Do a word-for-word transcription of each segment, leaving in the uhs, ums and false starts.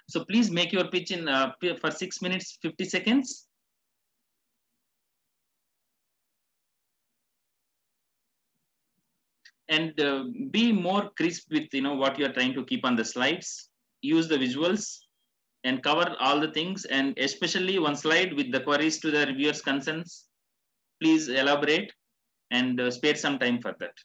So please make your pitch in uh, for six minutes, fifty seconds. And uh, be more crisp with, you know, what you are trying to keep on the slides. Use the visuals and cover all the things, and especially one slide with the queries to the reviewers' concerns. Please elaborate and uh, spare some time for that.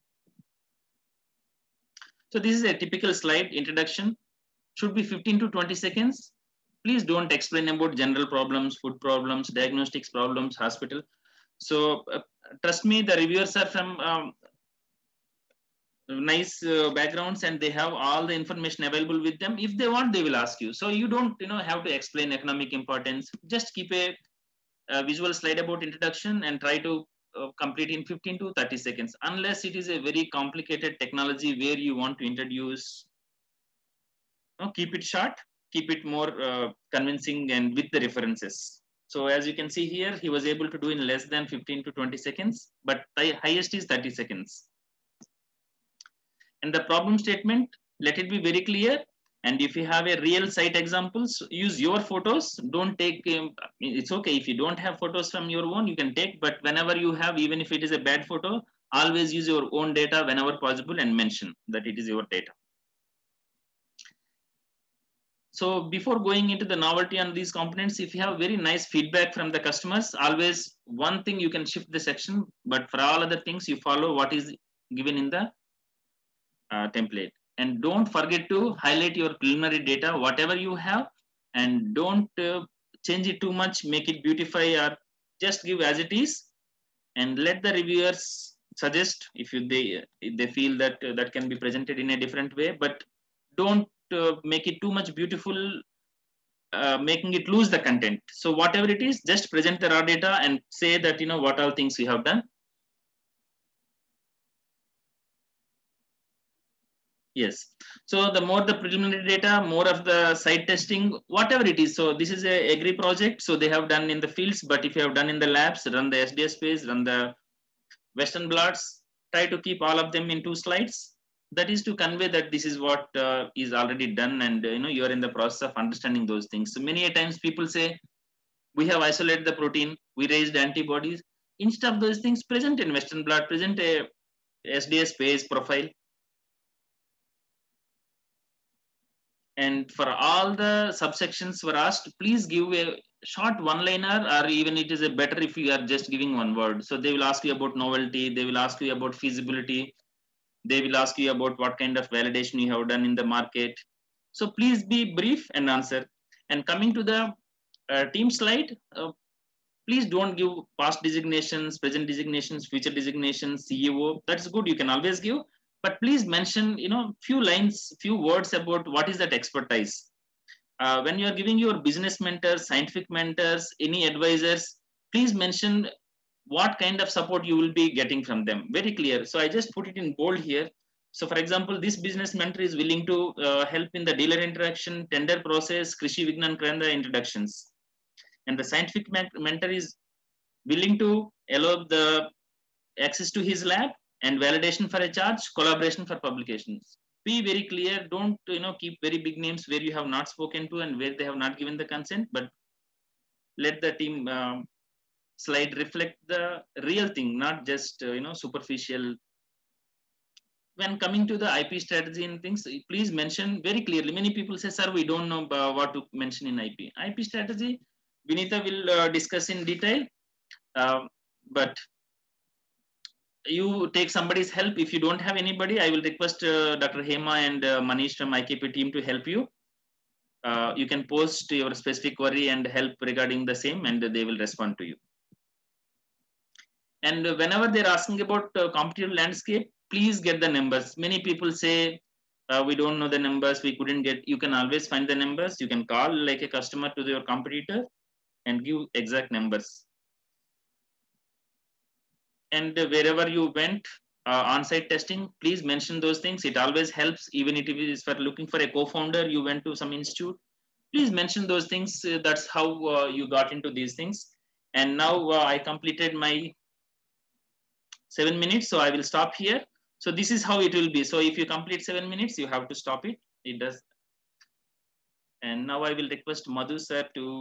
So this is a typical slide introduction. Should be fifteen to twenty seconds. Please don't explain about general problems, food problems, diagnostics problems, hospital. So uh, trust me, the reviewers are from um, nice uh, backgrounds, and they have all the information available with them. If they want, they will ask you. So you don't, you know, have to explain economic importance. Just keep a, a visual slide about introduction and try to uh, complete in fifteen to thirty seconds, unless it is a very complicated technology where you want to introduce. No, keep it short, keep it more uh, convincing and with the references. So as you can see here, he was able to do in less than fifteen to twenty seconds, but the highest is thirty seconds. And the problem statement, let it be very clear. And if you have a real site examples, use your photos. Don't take, um, it's okay if you don't have photos from your own, you can take, but whenever you have, even if it is a bad photo, always use your own data whenever possible and mention that it is your data. So before going into the novelty on these components, if you have very nice feedback from the customers, always one thing you can shift the section, but for all other things, you follow what is given in the uh, template. And don't forget to highlight your preliminary data, whatever you have, and don't uh, change it too much, make it beautify, or just give as it is, and let the reviewers suggest if you, they if they feel that uh, that can be presented in a different way, but don't uh, make it too much beautiful, uh, making it lose the content. So whatever it is, just present the raw data and say that, you know, what all things we have done. Yes. So the more the preliminary data, more of the site testing, whatever it is. So this is a agree project. So they have done in the fields, but if you have done in the labs, run the S D S page, run the Western blots, try to keep all of them in two slides. That is to convey that this is what uh, is already done, and uh, you know, you are in the process of understanding those things. So many a times people say, we have isolated the protein, we raised antibodies. Instead of those things, present in Western blot, present a S D S page profile. And for all the subsections were asked, please give a short one-liner, or even it is a better if you are just giving one word. So they will ask you about novelty, they will ask you about feasibility, they will ask you about what kind of validation you have done in the market. So please be brief and answer. And coming to the uh, team slide, uh, please don't give past designations, present designations, future designations, C E O. That's good, you can always give, but please mention, you know, few lines, few words about what is that expertise. Uh, when you are giving your business mentors, scientific mentors, any advisors, please mention what kind of support you will be getting from them. Very clear. So I just put it in bold here. So for example, this business mentor is willing to uh, help in the dealer interaction, tender process, Krishi Vignan Kranda introductions. And the scientific mentor is willing to allow the access to his lab and validation for a charge, collaboration for publications. Be very clear. Don't, you know, keep very big names where you have not spoken to and where they have not given the consent, but let the team um, slide reflect the real thing, not just uh, you know, superficial. When coming to the I P strategy and things, please mention very clearly. Many people say, sir, we don't know uh, what to mention in I P. I P strategy, Vinita will uh, discuss in detail, uh, but you take somebody's help. If you don't have anybody, I will request uh, Doctor Hema and uh, Manish from I K P team to help you. Uh, you can post your specific query and help regarding the same, and they will respond to you. And whenever they're asking about uh, competitive landscape, please get the numbers. Many people say, uh, we don't know the numbers, we couldn't get. You can always find the numbers. You can call like a customer to your competitor and give exact numbers. And wherever you went uh, on-site testing, please mention those things. It always helps, even if it is for looking for a co-founder, you went to some institute. Please mention those things. Uh, that's how uh, you got into these things. And now uh, I completed my seven minutes, so I will stop here. So this is how it will be. So if you complete seven minutes, you have to stop it. It does. And now I will request Madhu sir to.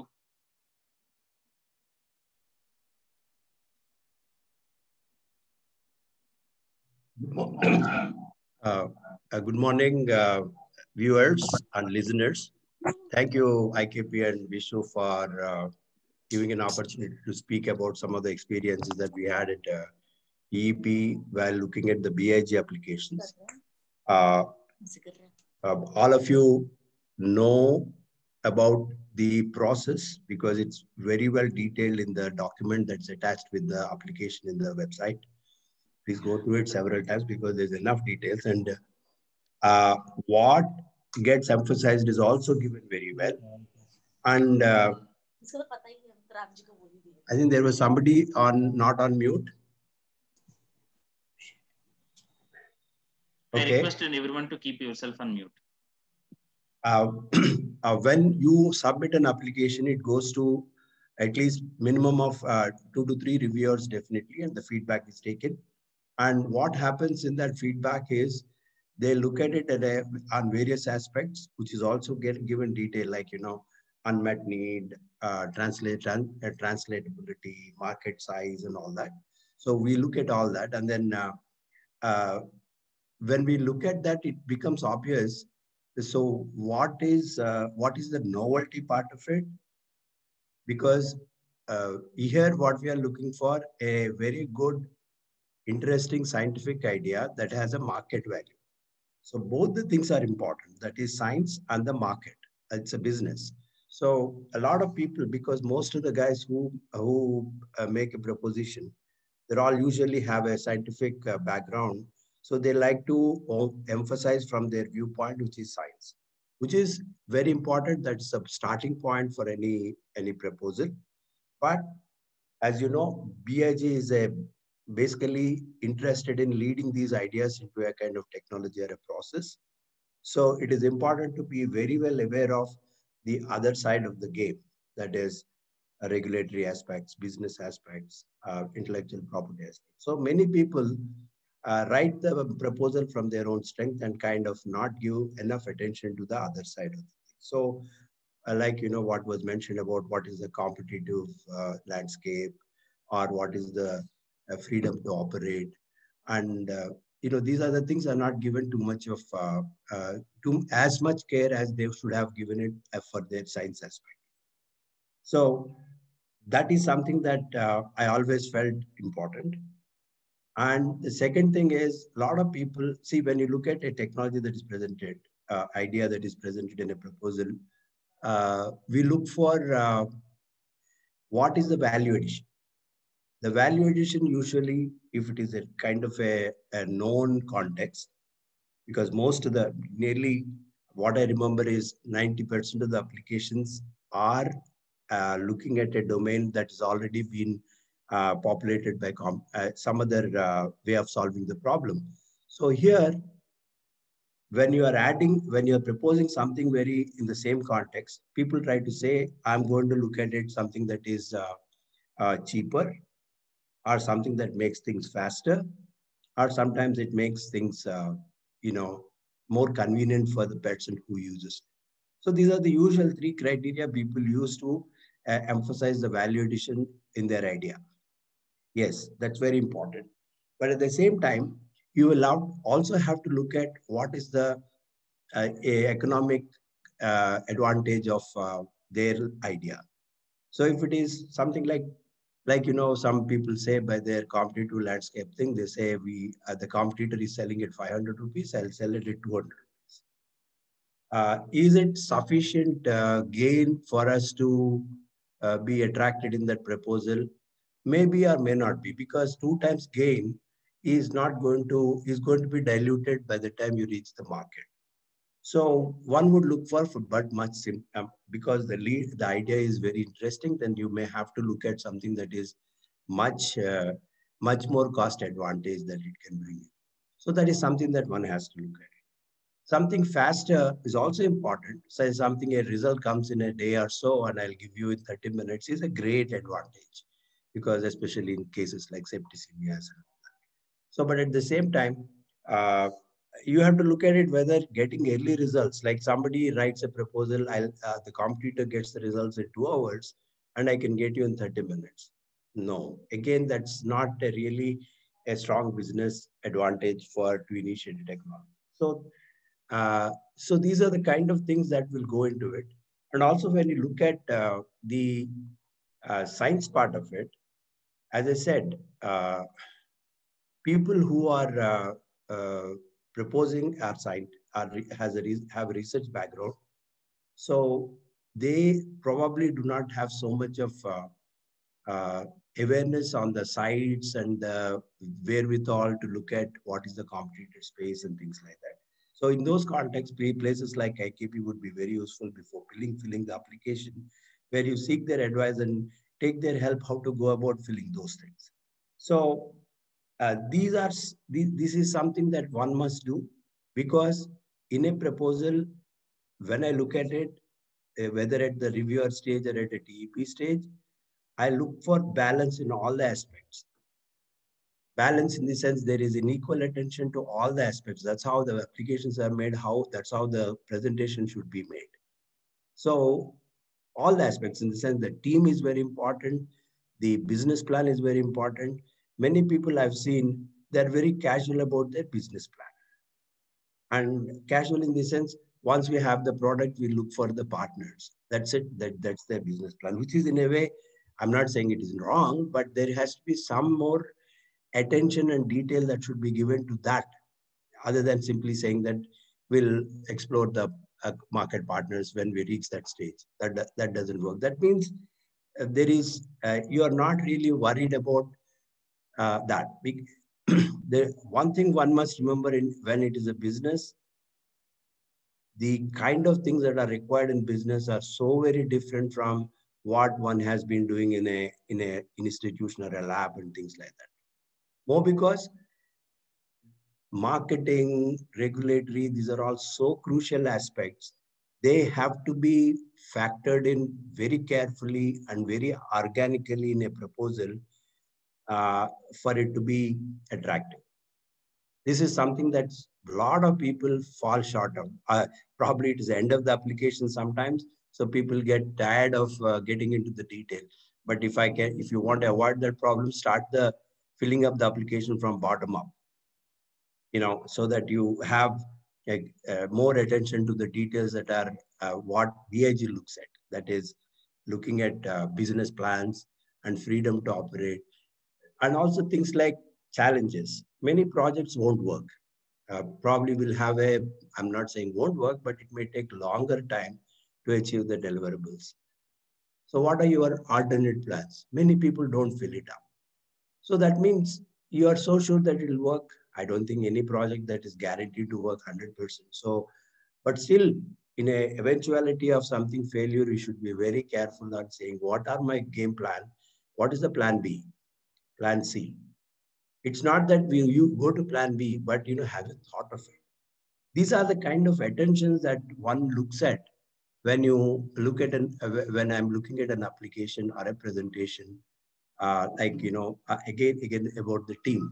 Uh, uh, good morning, uh, viewers and listeners. Thank you, I K P and Vishnu, for uh, giving an opportunity to speak about some of the experiences that we had at uh, E E P while looking at the B I G applications. Uh, uh, all of you know about the process because it's very well detailed in the document that's attached with the application in the website. Please go through it several times because there's enough details. And uh, what gets emphasized is also given very well. And uh, I think there was somebody on not on mute. I Okay. requested everyone to keep yourself on mute. Uh, uh, when you submit an application, it goes to at least minimum of uh, two to three reviewers definitely, and the feedback is taken. And what happens in that feedback is they look at it at a, on various aspects, which is also get given detail, like, you know, unmet need, uh, translate, tran uh, translatability, market size, and all that. So we look at all that, and then uh, uh, when we look at that, it becomes obvious. So what is uh, what is the novelty part of it? Because uh, here what we are looking for a very good, interesting scientific idea that has a market value. So both the things are important. That is science and the market. It's a business. So a lot of people, because most of the guys who who uh, make a proposition, they all usually have a scientific uh, background. So they like to uh, emphasize from their viewpoint, which is science, which is very important. That's a starting point for any any proposal. But as you know, B I G is a basically interested in leading these ideas into a kind of technology or a process. So it is important to be very well aware of the other side of the game, that is uh, regulatory aspects, business aspects, uh, intellectual property aspects. So many people uh, write the proposal from their own strength and kind of not give enough attention to the other side of it. So uh, like, you know, what was mentioned about what is the competitive uh, landscape, or what is the uh, freedom to operate. And, uh, you know, these are the things are not given too much of, uh, uh, too, as much care as they should have given it uh, for their science aspect. So that is something that uh, I always felt important. And the second thing is a lot of people see when you look at a technology that is presented, uh, idea that is presented in a proposal, uh, we look for uh, what is the value addition. The value addition usually, if it is a kind of a, a known context, because most of the, nearly what I remember is ninety percent of the applications are uh, looking at a domain that has already been uh, populated by com uh, some other uh, way of solving the problem. So here, when you are adding, when you are proposing something very in the same context, people try to say, I'm going to look at it something that is uh, uh, cheaper, or something that makes things faster, or sometimes it makes things, uh, you know, more convenient for the person who uses it. So these are the usual three criteria people use to uh, emphasize the value addition in their idea. Yes, that's very important. But at the same time, you will also have to look at what is the uh, economic uh, advantage of uh, their idea. So if it is something like, like, you know, some people say by their competitive landscape thing, they say we, uh, the competitor is selling at five hundred rupees, I'll sell it at two hundred rupees. Uh, is it sufficient uh, gain for us to uh, be attracted in that proposal? Maybe or may not be, because two times gain is not going to, is going to be diluted by the time you reach the market. So one would look for, for but much sim um, because the lead, the idea is very interesting, then you may have to look at something that is much, uh, much more cost advantage that it can bring in. So that is something that one has to look at. Something faster is also important. Say something, a result comes in a day or so, and I'll give you in thirty minutes is a great advantage, because especially in cases like septicemia. So, but at the same time, uh, you have to look at it whether getting early results, like somebody writes a proposal, I'll, uh, the competitor gets the results in two hours and I can get you in thirty minutes. No, again, that's not a really a strong business advantage for to initiate technology. So, uh, so these are the kind of things that will go into it. And also when you look at uh, the uh, science part of it, as I said, uh, people who are uh, uh, proposing are science are has a have a research background, so they probably do not have so much of uh, uh, awareness on the sites and the wherewithal to look at what is the competitor space and things like that. So in those contexts, places like I K P would be very useful before filling filling the application, where you seek their advice and take their help how to go about filling those things. So uh, these are these, this is something that one must do, because in a proposal, when I look at it, uh, whether at the reviewer stage or at a T E P stage, I look for balance in all the aspects. Balance in the sense there is an equal attention to all the aspects. That's how the applications are made. How that's how the presentation should be made. So all the aspects, in the sense the team is very important, the business plan is very important. Many people I've seen, they're very casual about their business plan. And casual in the sense, once we have the product, we look for the partners. That's it. That, that's their business plan, which is in a way, I'm not saying it is wrong, but there has to be some more attention and detail that should be given to that, other than simply saying that we'll explore the uh, market partners when we reach that stage. That, that, that doesn't work. That means uh, there is, uh, you are not really worried about uh, that. The one thing one must remember in when it is a business, the kind of things that are required in business are so very different from what one has been doing in a in a institution or a lab and things like that. More because marketing, regulatory, these are all so crucial aspects. They have to be factored in very carefully and very organically in a proposal uh, for it to be attractive. This is something that a lot of people fall short of. Uh, probably it is the end of the application sometimes, so people get tired of uh, getting into the detail. But if I can, if you want to avoid that problem, start the filling up the application from bottom up. You know, so that you have a, uh, more attention to the details that are uh, what B I G looks at. That is, looking at uh, business plans and freedom to operate, and also things like challenges. Many projects won't work. Uh, probably will have a, I'm not saying won't work, but it may take longer time to achieve the deliverables. So what are your alternate plans? Many people don't fill it up. So that means you are so sure that it will work. I don't think any project that is guaranteed to work one hundred percent. So, but still, in a eventuality of something failure, you should be very careful on saying, what are my game plan? What is the plan B, plan C? It's not that we, you go to plan B, but you know, have a thought of it. These are the kind of attentions that one looks at when you look at an, uh, when I'm looking at an application or a presentation, uh, like, you know, uh, again, again about the team.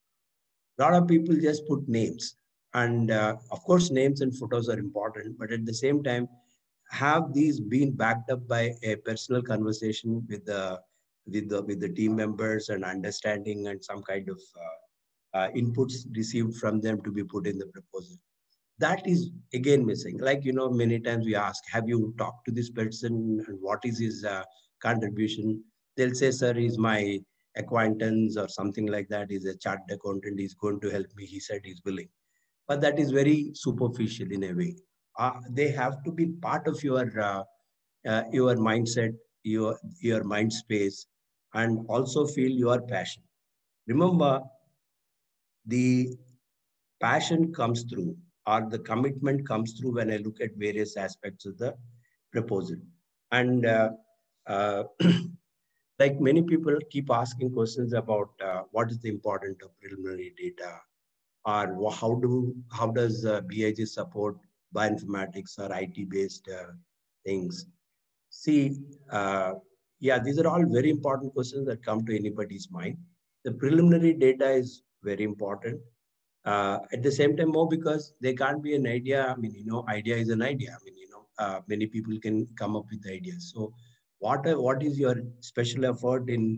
A lot of people just put names, and uh, of course, names and photos are important, but at the same time, have these been backed up by a personal conversation with the with the with the team members and understanding and some kind of uh, uh, inputs received from them to be put in the proposal? That is again missing. Like, you know, many times we ask, have you talked to this person and what is his uh, contribution? They'll say, sir, he's my acquaintance or something like that. He's a chartered accountant. He's going to help me. He said he's willing. But that is very superficial in a way. Uh, they have to be part of your uh, uh, your mindset, your your mind space, and also feel your passion. Remember, the passion comes through, or the commitment comes through when I look at various aspects of the proposal. And uh, uh, like many people keep asking questions about uh, what is the importance of preliminary data, or how do how does uh, B I G support bioinformatics or I T based uh, things. See, uh, yeah, these are all very important questions that come to anybody's mind. The preliminary data is very important. Uh, at the same time, more because there can't be an idea. I mean, you know, idea is an idea. I mean, you know, uh, many people can come up with ideas. So, what are, what is your special effort in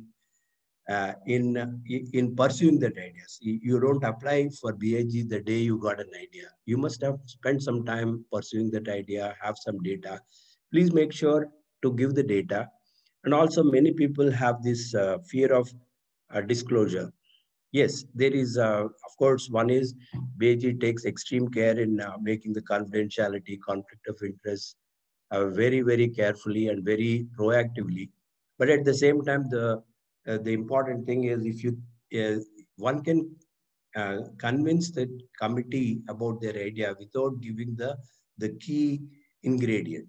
uh, in uh, in pursuing that ideas? You, you don't apply for B I G the day you got an idea. You must have spent some time pursuing that idea. Have some data. Please make sure to give the data. And also, many people have this uh, fear of uh, disclosure. Yes, there is, uh, of course, one is B I G takes extreme care in uh, making the confidentiality, conflict of interest uh, very, very carefully and very proactively. But at the same time, the uh, the important thing is if you uh, one can uh, convince the committee about their idea without giving the the key ingredient,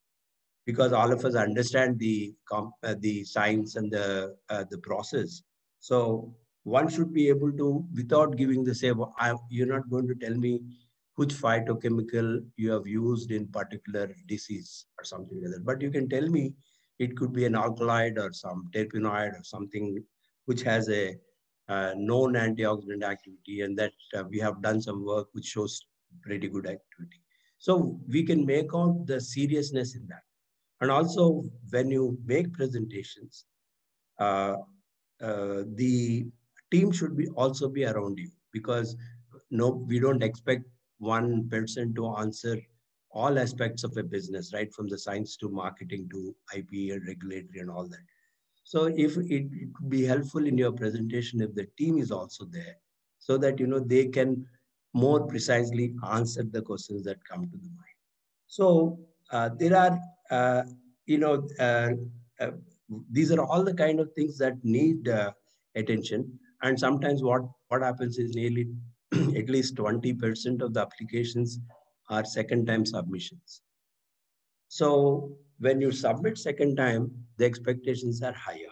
because all of us understand the comp, uh, the science and the uh, the process. So one should be able to, without giving the say, well, I, you're not going to tell me which phytochemical you have used in particular disease or something like that. But you can tell me it could be an alkaloid or some terpenoid or something which has a uh, known antioxidant activity, and that uh, we have done some work which shows pretty good activity. So we can make out the seriousness in that. And also, when you make presentations, uh, uh, the team should be also be around you, because no, we don't expect one person to answer all aspects of a business, right? From the science to marketing to I P and regulatory and all that. So if it, it could be helpful in your presentation if the team is also there, so that you know they can more precisely answer the questions that come to the mind. So uh, there are, uh, you know, uh, uh, these are all the kind of things that need uh, attention. And sometimes what, what happens is nearly at least twenty percent of the applications are second time submissions. So when you submit second time, the expectations are higher.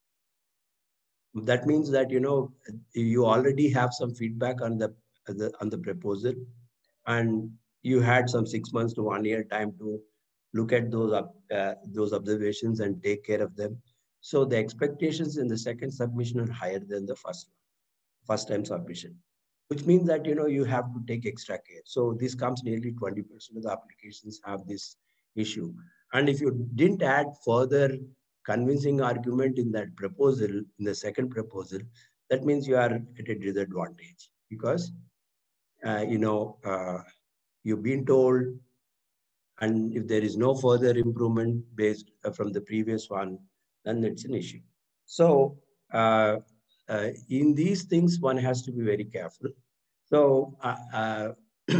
That means that, you know, you already have some feedback on the, the on the proposal, and you had some six months to one year time to look at those uh, those observations and take care of them. So the expectations in the second submission are higher than the first one, first time submission, which means that, you know, you have to take extra care. So this comes nearly twenty percent of the applications have this issue. And if you didn't add further convincing argument in that proposal, in the second proposal, that means you are at a disadvantage, because uh, you know, uh, you've been told, and if there is no further improvement based uh, from the previous one, then it's an issue. So uh, uh, in these things, one has to be very careful. So uh, uh,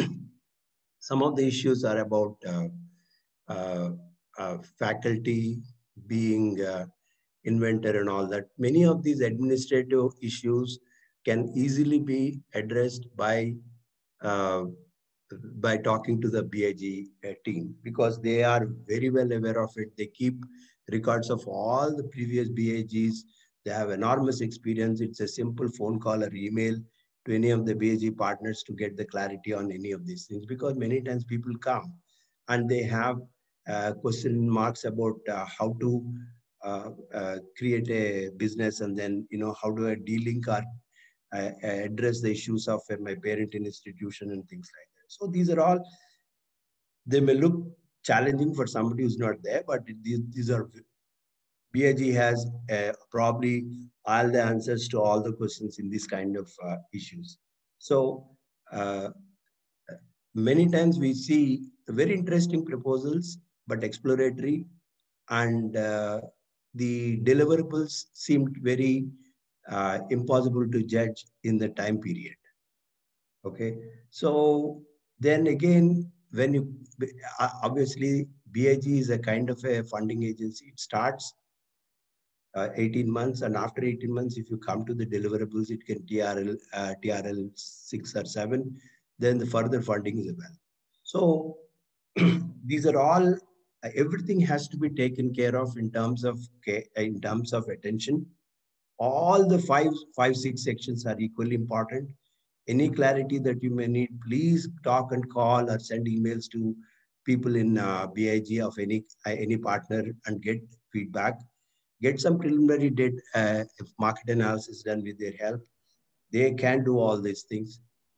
some of the issues are about uh, uh, uh, faculty being uh, inventor and all that. Many of these administrative issues can easily be addressed by uh, by talking to the B I G uh, team, because they are very well aware of it. They keep records of all the previous B I Gs. They have enormous experience. It's a simple phone call or email to any of the B I G partners to get the clarity on any of these things, because many times people come and they have uh, question marks about uh, how to uh, uh, create a business, and then, you know, how do I de-link or uh, address the issues of uh, my parent institution and things like that. So these are all, they may look challenging for somebody who's not there, but these, these are, B I G has uh, probably all the answers to all the questions in this kind of uh, issues. So uh, many times we see very interesting proposals, but exploratory, and uh, the deliverables seemed very uh, impossible to judge in the time period. Okay, so then again, when you obviously B I G is a kind of a funding agency. It starts uh, eighteen months, and after eighteen months, if you come to the deliverables, it can T R L uh, T R L six or seven. Then the further funding is available. So these are all, uh, everything has to be taken care of in terms of in terms of attention. All the five five six sections are equally important. Any clarity that you may need, please talk and call or send emails to people in uh, B I G of any uh, any partner and get feedback. Get some preliminary data, uh, if market analysis done with their help. They can do all these things.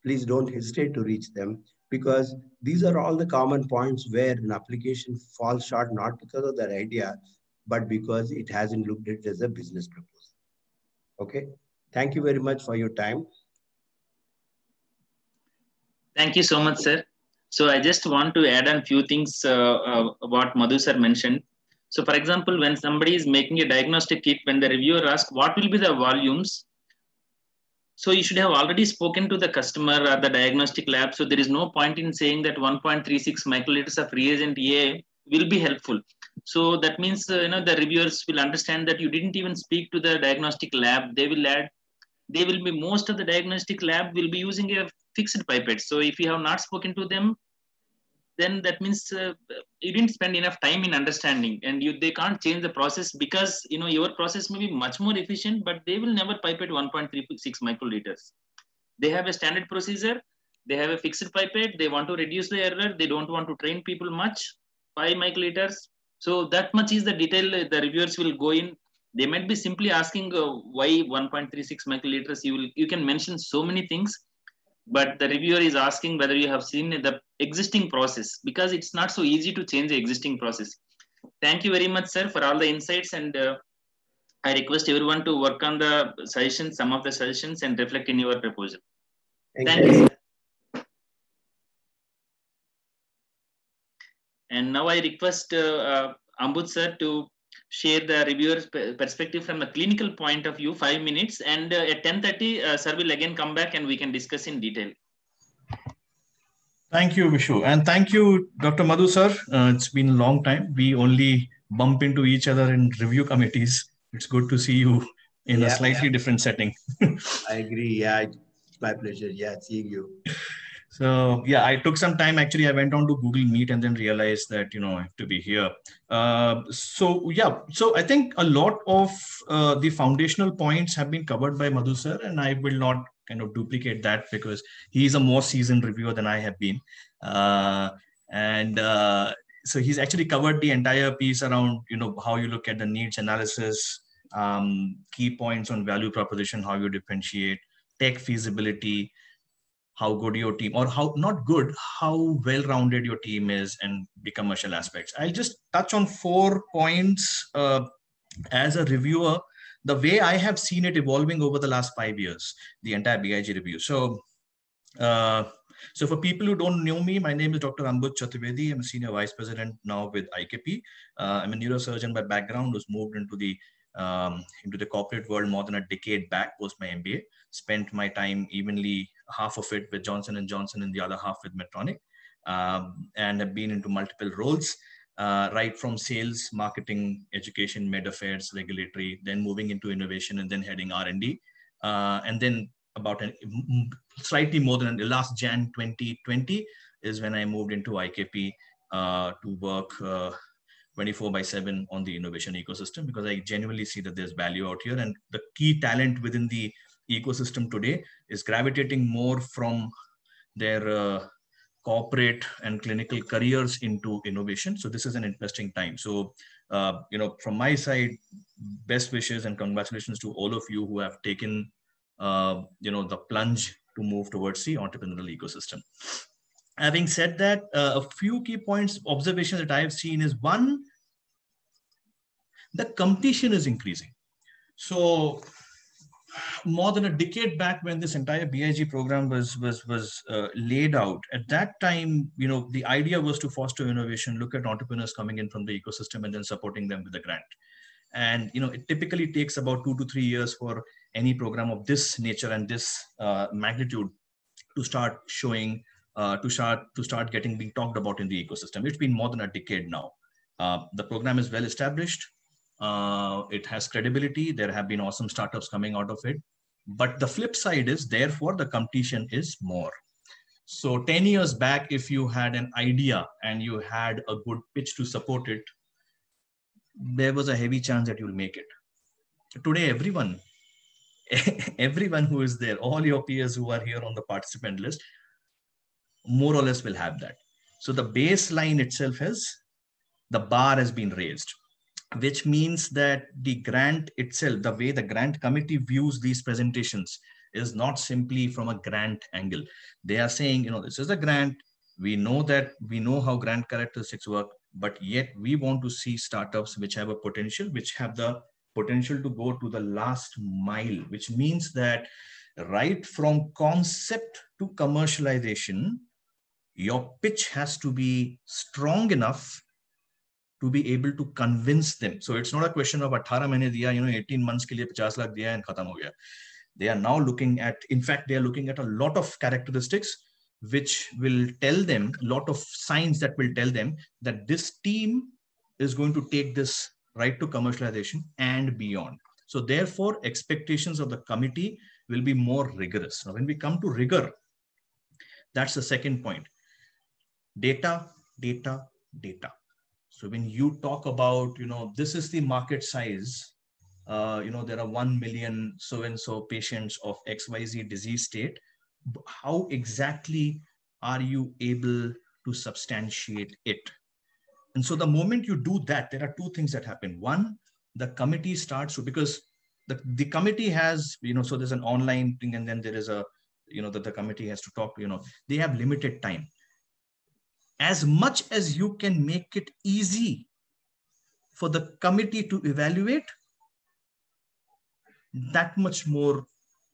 please don't hesitate to reach them, because these are all the common points where an application falls short, not because of their idea, but because it hasn't looked at it as a business proposal. Okay. Thank you very much for your time. Thank you so much, sir. So I just want to add on few things uh, uh, what Madhu sir mentioned. So for example, when somebody is making a diagnostic kit, when the reviewer asks what will be the volumes, so you should have already spoken to the customer or the diagnostic lab. So there is no point in saying that one point three six microliters of reagent A will be helpful. So that means uh, you know the reviewers will understand that you didn't even speak to the diagnostic lab. They will add, they will be, most of the diagnostic lab will be using a fixed pipette. So if you have not spoken to them, then that means uh, you didn't spend enough time in understanding, and you they can't change the process, because you know your process may be much more efficient, but they will never pipette one point three six microliters. They have a standard procedure, they have a fixed pipette, they want to reduce the error, they don't want to train people much, five microliters. So that much is the detail the reviewers will go in. They might be simply asking uh, why one point three six microliters. You will you can mention so many things, but the reviewer is asking whether you have seen the existing process, because it's not so easy to change the existing process. Thank you very much, sir, for all the insights, and uh, I request everyone to work on the suggestions, some of the suggestions, and reflect in your proposal. Thank, Thank you, sir. And now I request uh, uh, Ambud sir to share the reviewer's perspective from a clinical point of view, five minutes. And uh, at ten thirty, uh, sir will again come back and we can discuss in detail. Thank you, Vishu. And thank you, Doctor Madhu sir. Uh, it's been a long time. We only bump into each other in review committees. It's good to see you in yeah, a slightly yeah. different setting. I agree. Yeah, it's my pleasure. Yeah, seeing you. So yeah, I took some time. Actually, I went on to Google Meet and then realized that, you know, I have to be here. Uh, so yeah, so I think a lot of uh, the foundational points have been covered by Madhu sir, and I will not kind of duplicate that because he's a more seasoned reviewer than I have been. Uh, and uh, so he's actually covered the entire piece around, you know, how you look at the needs analysis, um, key points on value proposition, how you differentiate, tech feasibility, how good your team, or how not good, how well-rounded your team is, and the commercial aspects. I'll just touch on four points uh, as a reviewer, the way I have seen it evolving over the last five years, the entire B I G review. So, uh, so for people who don't know me, my name is Doctor Ambud Chaturvedi. I'm a senior vice president now with I K P. Uh, I'm a neurosurgeon by background who's moved into the um, into the corporate world more than a decade back post my M B A. Spent my time evenly, half of it with Johnson and Johnson and the other half with Medtronic, um, and have been into multiple roles, uh, right from sales, marketing, education, med affairs, regulatory, then moving into innovation, and then heading R and D. Uh, and then about an, slightly more than last January twenty twenty is when I moved into I K P uh, to work uh, twenty-four by seven on the innovation ecosystem, because I genuinely see that there's value out here. And the key talent within the ecosystem today is gravitating more from their uh, corporate and clinical careers into innovation. So this is an interesting time. So, uh, you know, from my side, best wishes and congratulations to all of you who have taken, uh, you know, the plunge to move towards the entrepreneurial ecosystem. Having said that, uh, a few key points, observations that I have seen is, one, the competition is increasing. So more than a decade back, when this entire B I G program was was was uh, laid out, at that time, you know, the idea was to foster innovation, look at entrepreneurs coming in from the ecosystem and then supporting them with a grant. And, you know, it typically takes about two to three years for any program of this nature and this uh, magnitude to start showing, uh, to start to start getting being talked about in the ecosystem. It's been more than a decade now. Uh, the program is well established. Uh, it has credibility. There have been awesome startups coming out of it. But the flip side is, therefore, the competition is more. So ten years back, if you had an idea and you had a good pitch to support it, there was a heavy chance that you'll make it. Today, everyone, everyone who is there, all your peers who are here on the participant list, more or less will have that. So the baseline itself has, the bar has been raised, which means that the grant itself, the way the grant committee views these presentations, is not simply from a grant angle. They are saying, you know, this is a grant. We know that we know how grant characteristics work, but yet we want to see startups which have a potential, which have the potential to go to the last mile, which means that right from concept to commercialization, your pitch has to be strong enough to be able to convince them. So it's not a question of eighteen mahine diya, you know, eighteen months ke liye fifty lakh diya and khatam ho gaya. They are now looking at, in fact, they are looking at a lot of characteristics which will tell them, a lot of signs that will tell them that this team is going to take this right to commercialization and beyond. So therefore, expectations of the committee will be more rigorous. Now, when we come to rigor, that's the second point. Data, data, data. So when you talk about, you know, this is the market size, uh, you know, there are one million so-and-so patients of X Y Z disease state. How exactly are you able to substantiate it? And so the moment you do that, there are two things that happen. One, the committee starts to, because the, the committee has, you know, so there's an online thing, and then there is a, you know, that the committee has to talk to, you know, they have limited time. As much as you can make it easy for the committee to evaluate, that much more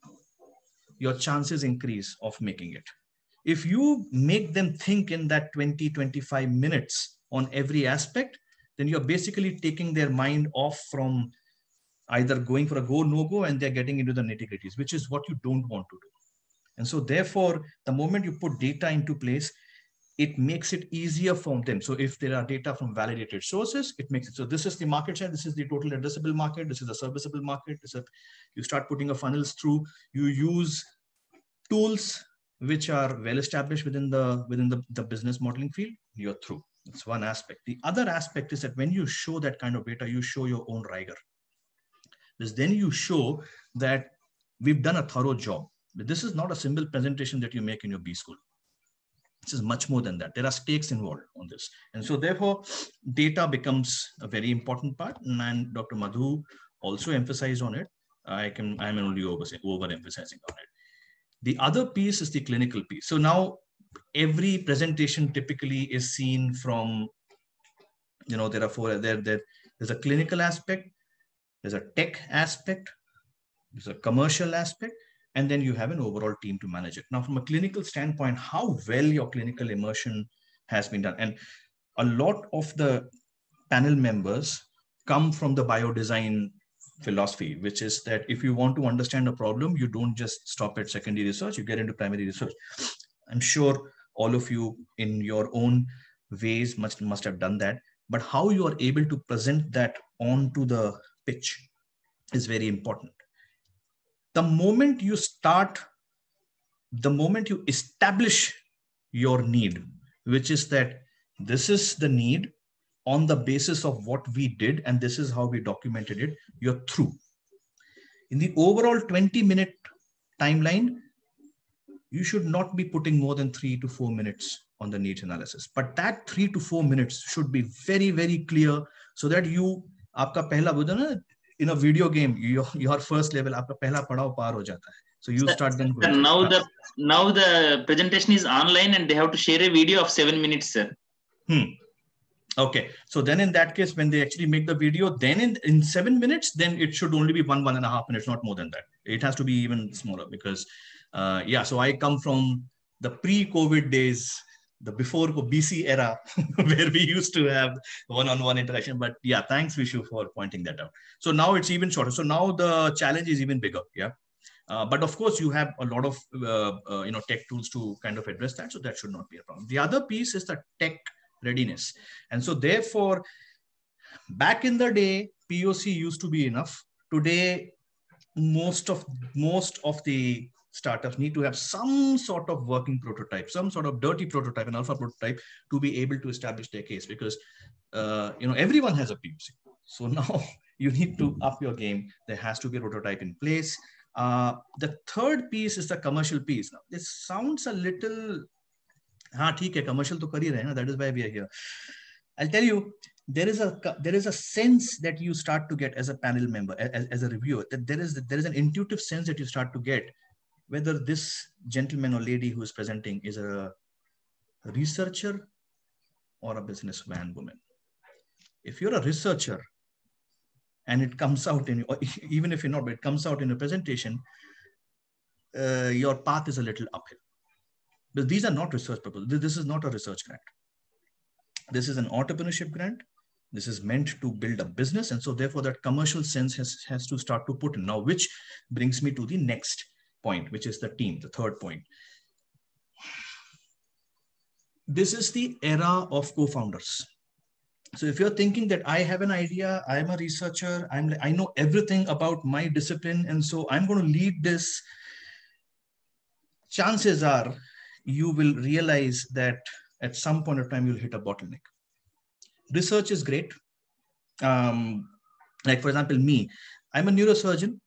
your chances increase of making it. If you make them think in that twenty, twenty-five minutes on every aspect, then you're basically taking their mind off from either going for a go, no go, and they're getting into the nitty-gritties, which is what you don't want to do. And so therefore, the moment you put data into place, it makes it easier for them. So if there are data from validated sources, it makes it, so this is the market share, this is the total addressable market, this is the serviceable market. This is a, you start putting a funnels through, you use tools which are well established within the, within the, the business modeling field, you're through. It's one aspect. The other aspect is that when you show that kind of data, you show your own rigor. Because then you show that we've done a thorough job. This is not a simple presentation that you make in your B school. This is much more than that. There are stakes involved on this. And so therefore, data becomes a very important part. And Doctor Madhu also emphasized on it. I can, I'm only over, overemphasizing on it. The other piece is the clinical piece. So now every presentation typically is seen from, you know, there are four, there, there, there's a clinical aspect, there's a tech aspect, there's a commercial aspect, and then you have an overall team to manage it. Now, from a clinical standpoint, how well your clinical immersion has been done. And a lot of the panel members come from the biodesign philosophy, which is that if you want to understand a problem, you don't just stop at secondary research, you get into primary research. I'm sure all of you in your own ways must, must have done that, but how you are able to present that onto the pitch is very important. The moment you start, the moment you establish your need, which is that this is the need on the basis of what we did, and this is how we documented it, you're through. In the overall twenty minute timeline, you should not be putting more than three to four minutes on the needs analysis. But that three to four minutes should be very, very clear so that you, aapka pehla budha na, in a video game, your, your first level, aapka pehla padao par ho jata hai. So you start then. Sir, now the now the presentation is online and they have to share a video of seven minutes, sir. Hmm. Okay. So then in that case, when they actually make the video, then in, in seven minutes, then it should only be one, one and a half minutes, not more than that. It has to be even smaller because, uh, yeah, so I come from the pre-COVID days, the before B C era, where we used to have one-on-one interaction. But yeah, thanks, Vishu, for pointing that out. So now it's even shorter. So now the challenge is even bigger. Yeah. Uh, but of course, you have a lot of uh, uh, you know tech tools to kind of address that. So that should not be a problem. The other piece is the tech readiness. And so therefore, back in the day, P O C used to be enough. Today, most of most of the startups need to have some sort of working prototype, some sort of dirty prototype, an alpha prototype to be able to establish their case, because uh, you know everyone has a P O C. So now you need to up your game. There has to be a prototype in place. Uh, the third piece is the commercial piece. Now, this sounds a little, हाँ ठीक है, commercial तो कर ही रहे हैं ना. That is why we are here. I'll tell you, there is a there is a sense that you start to get as a panel member, as, as a reviewer, that there is there is an intuitive sense that you start to get whether this gentleman or lady who is presenting is a researcher or a businessman woman. If you're a researcher and it comes out in, or even if you're not, but it comes out in a presentation, uh, your path is a little uphill. But these are not research proposals. This is not a research grant. This is an entrepreneurship grant. This is meant to build a business. And so therefore that commercial sense has, has to start to put in. Now, which brings me to the next point, which is the team, the third point. This is the era of co-founders. So if you're thinking that I have an idea, I'm a researcher, I'm, I know everything about my discipline, and so I'm going to lead this, chances are you will realize that at some point of time, you'll hit a bottleneck. Research is great. Um, like for example, me, I'm a neurosurgeon.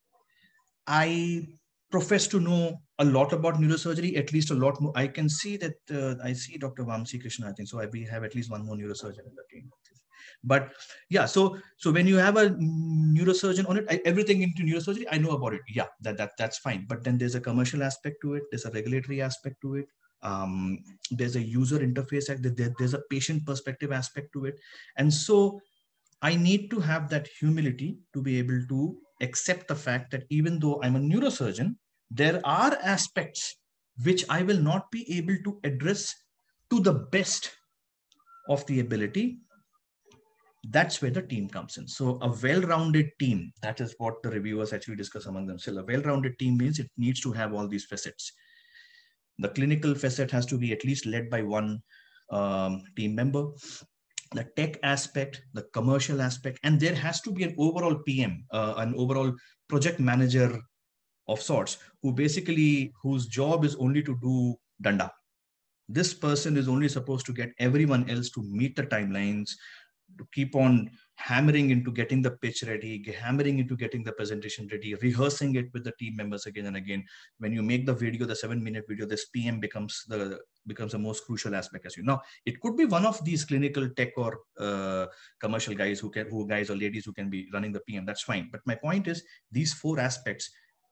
I profess to know a lot about neurosurgery, at least a lot more. I can see that uh, I see Doctor Vamsi Krishna, I think. So I, we have at least one more neurosurgeon in the team. But yeah, so so when you have a neurosurgeon on it, I, everything into neurosurgery, I know about it. Yeah, that, that that's fine. But then there's a commercial aspect to it. There's a regulatory aspect to it. Um, there's a user interface, there, there's a patient perspective aspect to it. And so I need to have that humility to be able to accept the fact that even though I'm a neurosurgeon, there are aspects which I will not be able to address to the best of the ability. That's where the team comes in. So a well-rounded team, that is what the reviewers actually discuss among themselves. A well-rounded team means it needs to have all these facets. The clinical facet has to be at least led by one um, team member. The tech aspect, the commercial aspect, and there has to be an overall P M, uh, an overall project manager of sorts, who basically, whose job is only to do danda. This person is only supposed to get everyone else to meet the timelines, to keep on hammering into getting the pitch ready, hammering into getting the presentation ready, rehearsing it with the team members again and again. When you make the video, the seven minute video, this P M becomes the becomes the most crucial aspect as you know. It could be one of these clinical tech or uh, commercial guys who can, who guys or ladies who can be running the P M, that's fine. But my point is these four aspects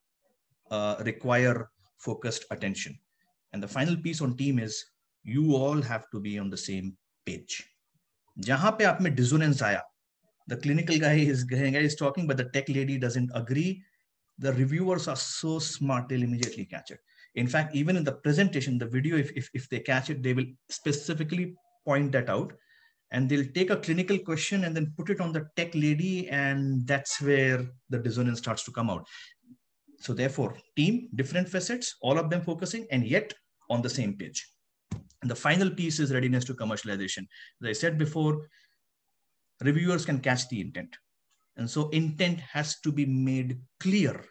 uh, require focused attention. And the final piece on team is you all have to be on the same page. Jahan pe aap mein dissonance aaya, the clinical guy is, guy is talking, but the tech lady doesn't agree. The reviewers are so smart, they'll immediately catch it. In fact, even in the presentation, the video, if, if, if they catch it, they will specifically point that out. And they'll take a clinical question and then put it on the tech lady. And that's where the dissonance starts to come out. So therefore, team, different facets, all of them focusing, and yet on the same page. And the final piece is readiness to commercialization. As I said before, reviewers can catch the intent. And so intent has to be made clear.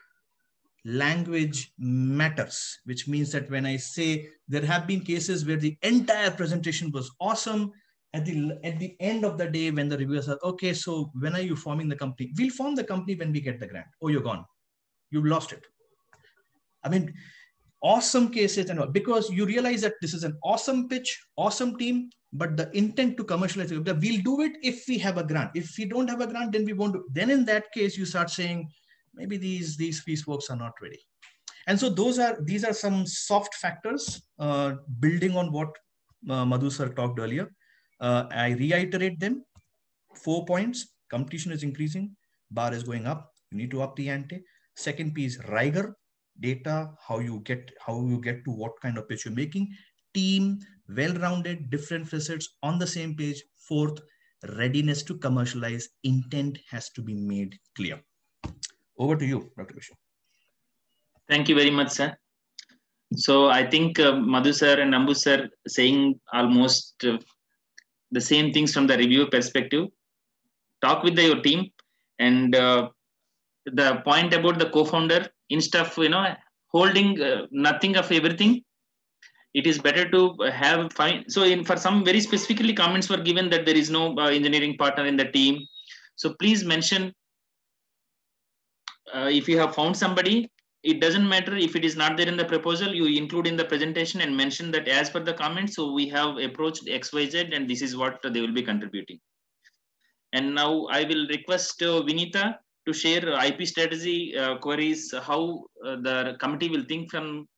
Language matters, which means that when I say there have been cases where the entire presentation was awesome, at the, at the end of the day, when the reviewers are, okay, so when are you forming the company? We'll form the company when we get the grant. Oh, you're gone. You've lost it. I mean, awesome cases, and all, because you realize that this is an awesome pitch, awesome team, but the intent to commercialize it, we'll do it if we have a grant. If we don't have a grant, then we won't do. Then in that case, you start saying, maybe these, these, these folks are not ready. And so those are, these are some soft factors, uh, building on what uh, Madhu sir talked earlier. Uh, I reiterate them. Four points: competition is increasing, bar is going up, you need to up the ante. Second piece, rigor, data, how you get, how you get to what kind of pitch you're making. Team, well-rounded, different facets on the same page. Fourth, readiness to commercialize. Intent has to be made clear. Over to you, Doctor Vishnu. Thank you very much, sir. So I think uh, Madhu sir and Ambu sir saying almost uh, the same things from the review perspective. Talk with the, your team, and uh, the point about the co-founder, instead of you know holding uh, nothing of everything, it is better to have fine. So in for some very specifically comments were given that there is no uh, engineering partner in the team. So please mention uh, if you have found somebody. It doesn't matter if it is not there in the proposal, you include in the presentation and mention that as per the comments, so we have approached X Y Z and this is what they will be contributing. And now I will request uh, Vinita to share I P strategy uh, queries, how uh, the committee will think from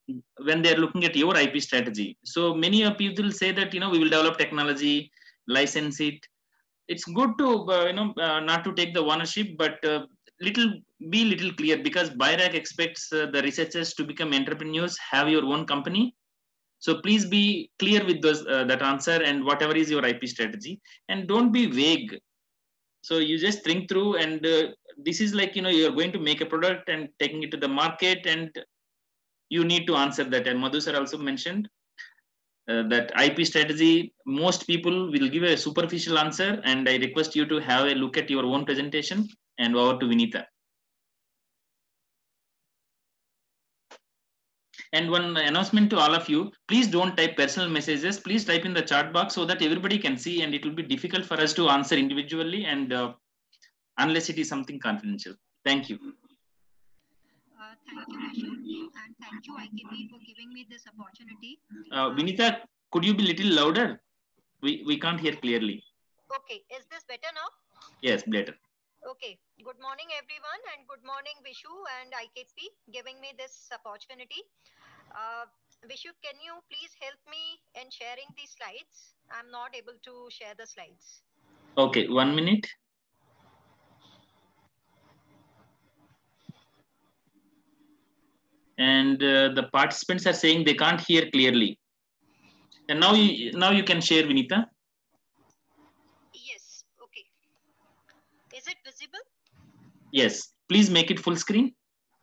when they're looking at your I P strategy. So many of people say that, you know, we will develop technology, license it. It's good to, uh, you know, uh, not to take the ownership, but uh, little, be little clear, because B I R A C expects uh, the researchers to become entrepreneurs, have your own company. So please be clear with those, uh, that answer and whatever is your I P strategy, and don't be vague. So you just think through, and uh, this is like, you know, you're going to make a product and taking it to the market, and you need to answer that. And Madhu sir also mentioned uh, that I P strategy, most people will give a superficial answer, and I request you to have a look at your own presentation. And over to Vinita. And one announcement to all of you, please don't type personal messages. Please type in the chat box so that everybody can see, and it will be difficult for us to answer individually, and uh, unless it is something confidential. Thank you. Uh, thank you, Vishu, and thank you, I K P, for giving me this opportunity. Uh, Vinita, could you be little louder? We, we can't hear clearly. Okay, is this better now? Yes, better. Okay, good morning, everyone, and good morning, Vishu and I K P, giving me this opportunity. Uh, Vishu, can you please help me in sharing the slides? I'm not able to share the slides. Okay, one minute. And uh, the participants are saying they can't hear clearly. And now you, now you can share, Vinita. Yes, okay. Is it visible? Yes, please make it full screen.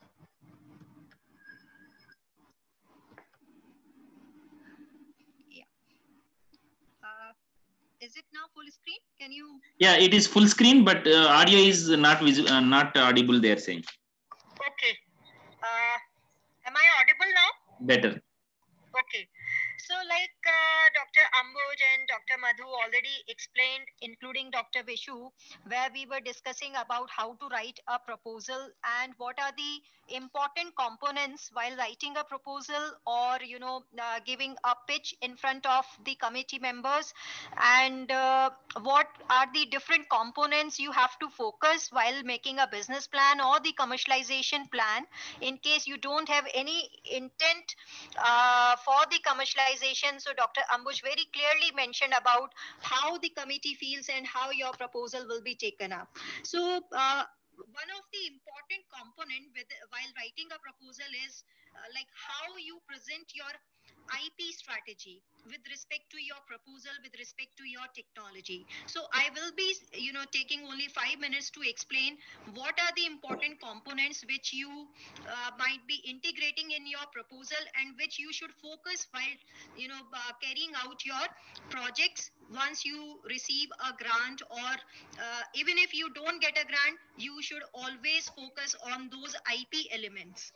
Yeah. Uh, is it now full screen? Can you? Yeah, it is full screen, but uh, audio is not visible, uh, not audible. They are saying. Okay. Uh, am I audible now? Better. Okay. So like uh, Doctor Ambuj and Doctor Madhu already explained, including Doctor Vishu, where we were discussing about how to write a proposal and what are the important components while writing a proposal, or, you know, uh, giving a pitch in front of the committee members, and uh, what are the different components you have to focus while making a business plan or the commercialization plan in case you don't have any intent uh, for the commercialization. So Doctor Ambuj very clearly mentioned about how the committee feels and how your proposal will be taken up. So uh, one of the important component with while writing a proposal is uh, like how you present your I P strategy with respect to your proposal, with respect to your technology. So I will be, you know, taking only five minutes to explain what are the important components which you uh, might be integrating in your proposal and which you should focus while, you know, uh, carrying out your projects once you receive a grant, or uh, even if you don't get a grant, you should always focus on those I P elements.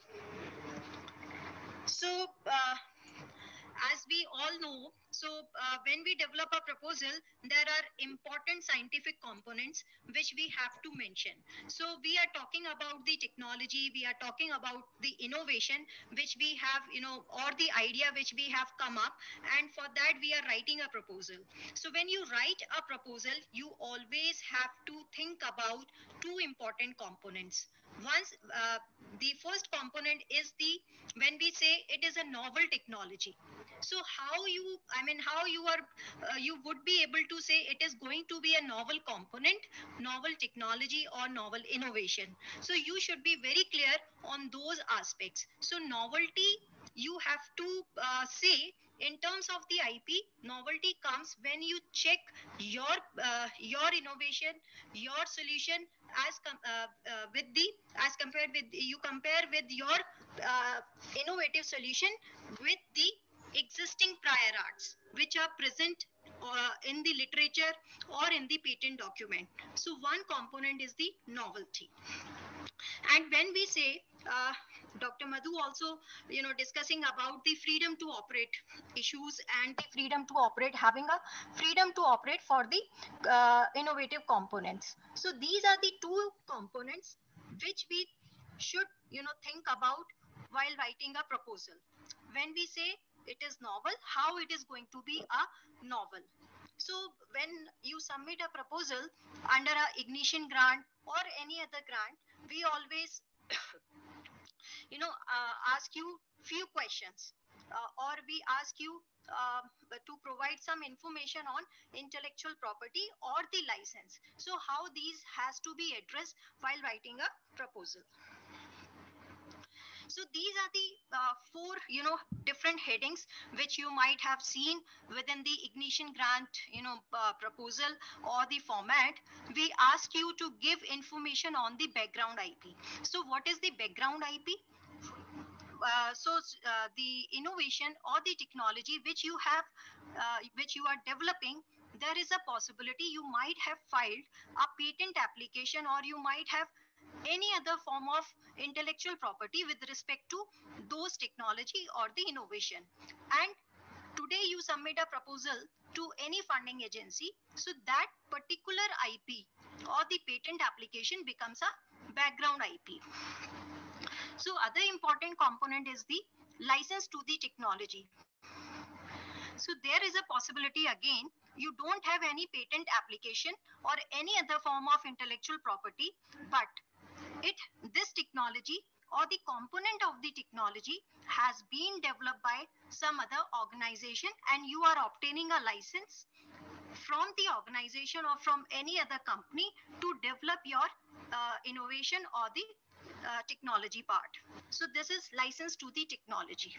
So uh, as we all know, so uh, when we develop a proposal, there are important scientific components which we have to mention. So we are talking about the technology, we are talking about the innovation which we have, you know, or the idea which we have come up, and for that we are writing a proposal. So when you write a proposal, you always have to think about two important components. Once uh, the first component is the, when we say it is a novel technology, so how you, I mean, how you are, uh, you would be able to say it is going to be a novel component, novel technology, or novel innovation. So you should be very clear on those aspects. So novelty, you have to uh, say in terms of the I P, novelty comes when you check your uh, your innovation, your solution as com- uh, uh, with the, as compared with, you compare with your uh, innovative solution with the existing prior arts which are present uh, in the literature or in the patent document. So one component is the novelty. And when we say, uh, Doctor Madhu also, you know, discussing about the freedom to operate issues and the freedom to operate, having a freedom to operate for the uh, innovative components. So these are the two components which we should, you know, think about while writing a proposal. When we say it is novel, how it is going to be a novel. So when you submit a proposal under a ignition grant or any other grant, we always you know, uh, ask you few questions, uh, or we ask you uh, to provide some information on intellectual property or the license. So how these has to be addressed while writing a proposal. So these are the uh, four, you know, different headings which you might have seen within the Ignition Grant, you know, uh, proposal or the format. We ask you to give information on the background I P. So what is the background I P? Uh, so uh, the innovation or the technology which you have, uh, which you are developing, there is a possibility you might have filed a patent application, or you might have any other form of intellectual property with respect to those technology or the innovation. And today you submit a proposal to any funding agency, so that particular I P or the patent application becomes a background I P. So other important component is the license to the technology. So there is a possibility again, you don't have any patent application or any other form of intellectual property, but it this technology or the component of the technology has been developed by some other organization, and you are obtaining a license from the organization or from any other company to develop your uh, innovation or the uh, technology part. So this is license to the technology.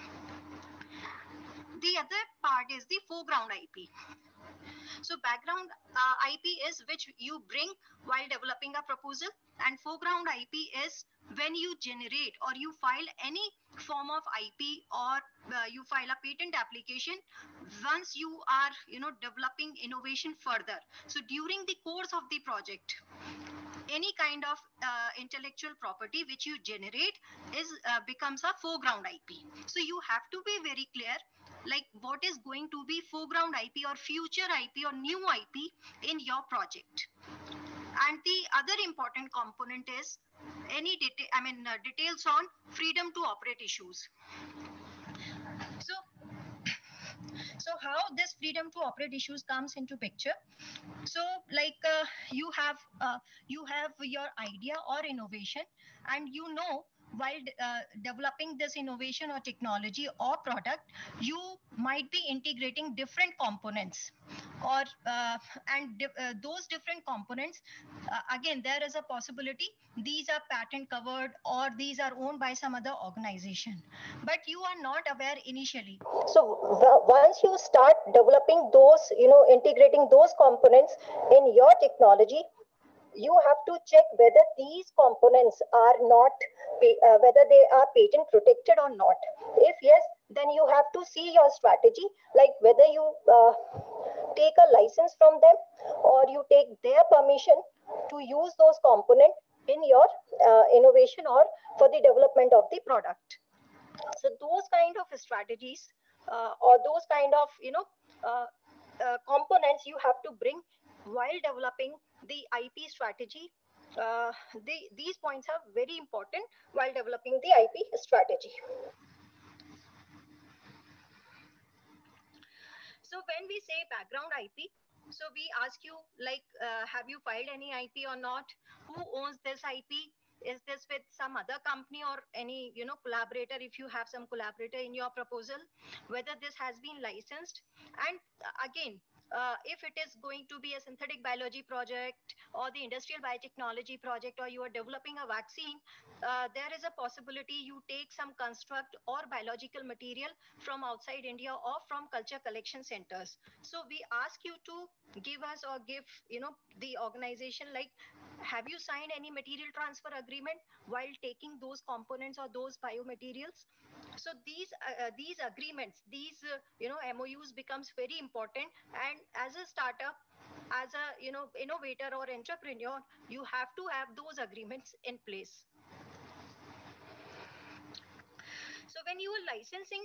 The other part is the foreground I P. So background uh, I P is which you bring while developing a proposal, and foreground I P is when you generate or you file any form of I P, or uh, you file a patent application once you are, you know, developing innovation further. So during the course of the project, any kind of uh, intellectual property which you generate is uh, becomes a foreground I P. So you have to be very clear, like what is going to be foreground I P or future I P or new I P in your project. And the other important component is any detail, I mean uh, details on freedom to operate issues. So, so how this freedom to operate issues comes into picture? So like uh, you have uh, you have your idea or innovation, and you know, while uh, developing this innovation or technology or product, you might be integrating different components, or uh, and di uh, those different components, uh, again there is a possibility these are patent covered or these are owned by some other organization, but you are not aware initially. So once you start developing those, you know, integrating those components in your technology, you have to check whether these components are not, uh, whether they are patent protected or not. If yes, then you have to see your strategy, like whether you uh, take a license from them or you take their permission to use those components in your uh, innovation or for the development of the product. So those kind of strategies uh, or those kind of, you know, uh, uh, components you have to bring while developing the I P strategy. Uh, the, these points are very important while developing the I P strategy. So when we say background I P, so we ask you like, uh, have you filed any I P or not? Who owns this I P? Is this with some other company or any, you know, collaborator, if you have some collaborator in your proposal, whether this has been licensed? And uh, again, uh, if it is going to be a synthetic biology project or the industrial biotechnology project, or you are developing a vaccine, uh, there is a possibility you take some construct or biological material from outside India or from culture collection centers. So we ask you to give us or give, you know, the organization, like, have you signed any material transfer agreement while taking those components or those biomaterials? So these uh, uh, these agreements, these uh, you know, M O Us becomes very important. And as a startup, as a, you know, innovator or entrepreneur, you have to have those agreements in place. So when you are licensing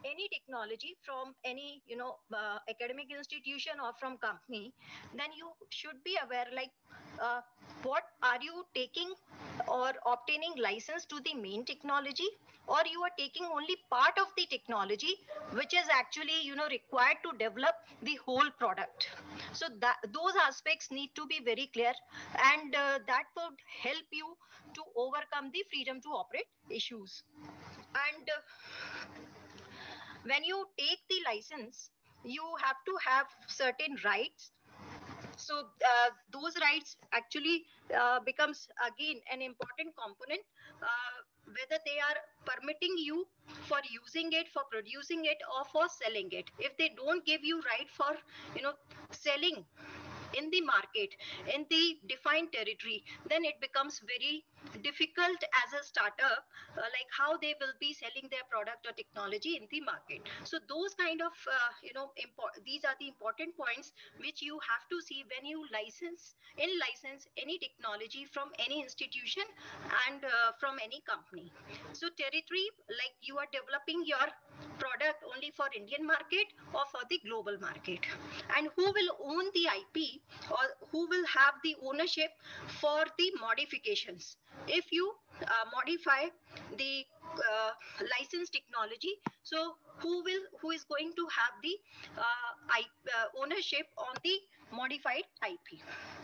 any technology from any, you know, uh, academic institution or from company, then you should be aware, like, uh, what are you taking or obtaining license to the main technology, or you are taking only part of the technology which is actually, you know, required to develop the whole product. So that those aspects need to be very clear, and uh, that would help you to overcome the freedom to operate issues. And uh, when you take the license, you have to have certain rights. So uh, those rights actually uh, becomes again an important component, uh, whether they are permitting you for using it, for producing it, or for selling it. If they don't give you right for, you know, selling in the market, in the defined territory, then it becomes very difficult as a startup, uh, like how they will be selling their product or technology in the market. So those kind of, uh, you know, import, these are the important points which you have to see when you license, in license any technology from any institution and uh, from any company. So territory, like you are developing your product only for Indian market or for the global market, and who will own the I P, or who will have the ownership for the modifications. If you uh, modify the uh, licensed technology, so who will who is going to have the uh, I, uh, ownership on the modified I P?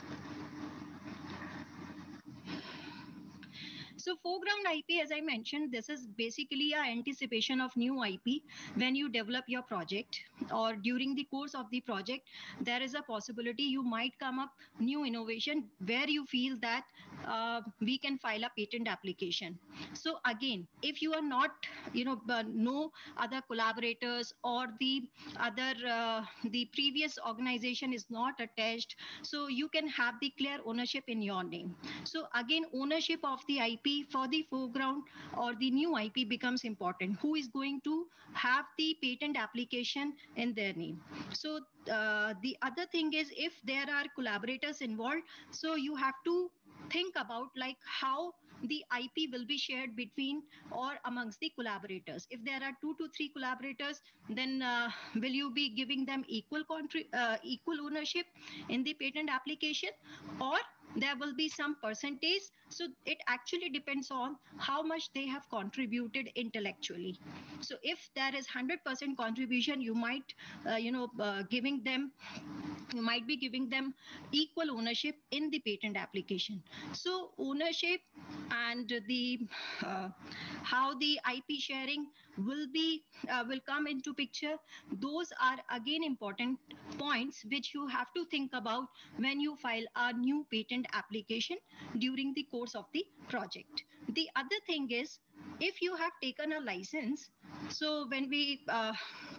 So foreground I P, as I mentioned, this is basically a anticipation of new I P. When you develop your project or during the course of the project, there is a possibility you might come up new innovation where you feel that uh, we can file a patent application. So again, if you are not, you know, uh, no other collaborators or the other, uh, the previous organization is not attached, so you can have the clear ownership in your name. So again, ownership of the I P for the foreground or the new I P becomes important. Who is going to have the patent application in their name? So uh, the other thing is, if there are collaborators involved, so you have to think about like how the I P will be shared between or amongst the collaborators. If there are two to three collaborators, then uh, will you be giving them equal contri- uh, equal ownership in the patent application, or there will be some percentage? So it actually depends on how much they have contributed intellectually. So if there is one hundred percent contribution, you might uh, you know uh, giving them you might be giving them equal ownership in the patent application. So ownership and the uh, how the I P sharing will be uh, will come into picture. Those are again important points which you have to think about when you file a new patent application during the course of the project. The other thing is, if you have taken a license, so when we uh,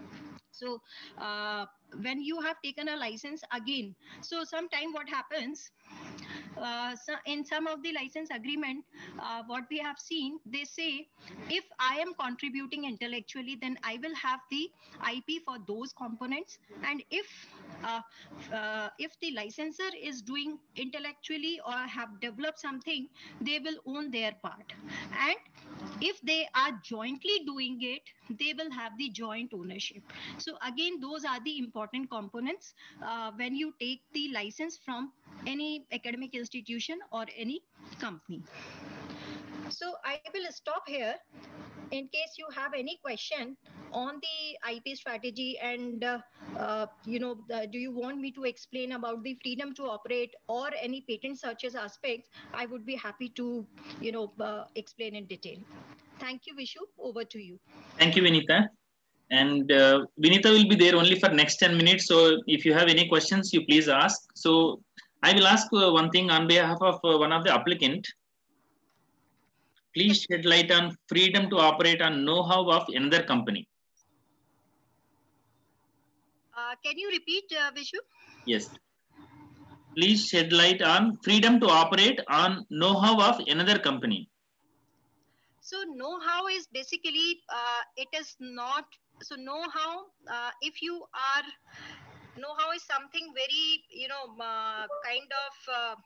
so uh, when you have taken a license again, so sometime what happens, uh, so in some of the license agreement, uh, what we have seen, they say, if I am contributing intellectually, then I will have the I P for those components. And if uh, uh, if the licensor is doing intellectually or have developed something, they will own their part. And if they are jointly doing it, they will have the joint ownership. So again, those are the important components uh, when you take the license from any academic institution or any company. So I will stop here in case you have any question on the I P strategy, and uh, uh, you know the, do you want me to explain about the freedom to operate or any patent searches aspects? I would be happy to, you know uh, explain in detail. Thank you, Vishu. Over to you. Thank you, Vinita. And uh, Vinita will be there only for next ten minutes. So if you have any questions, you please ask. So I will ask uh, one thing on behalf of uh, one of the applicant. Please shed light on freedom to operate on know-how of another company. Uh, can you repeat, uh, Vishu? Yes. Please shed light on freedom to operate on know-how of another company. So know-how is basically, uh, it is not, so know-how, uh, if you are, know-how is something very, you know, uh, kind of, uh,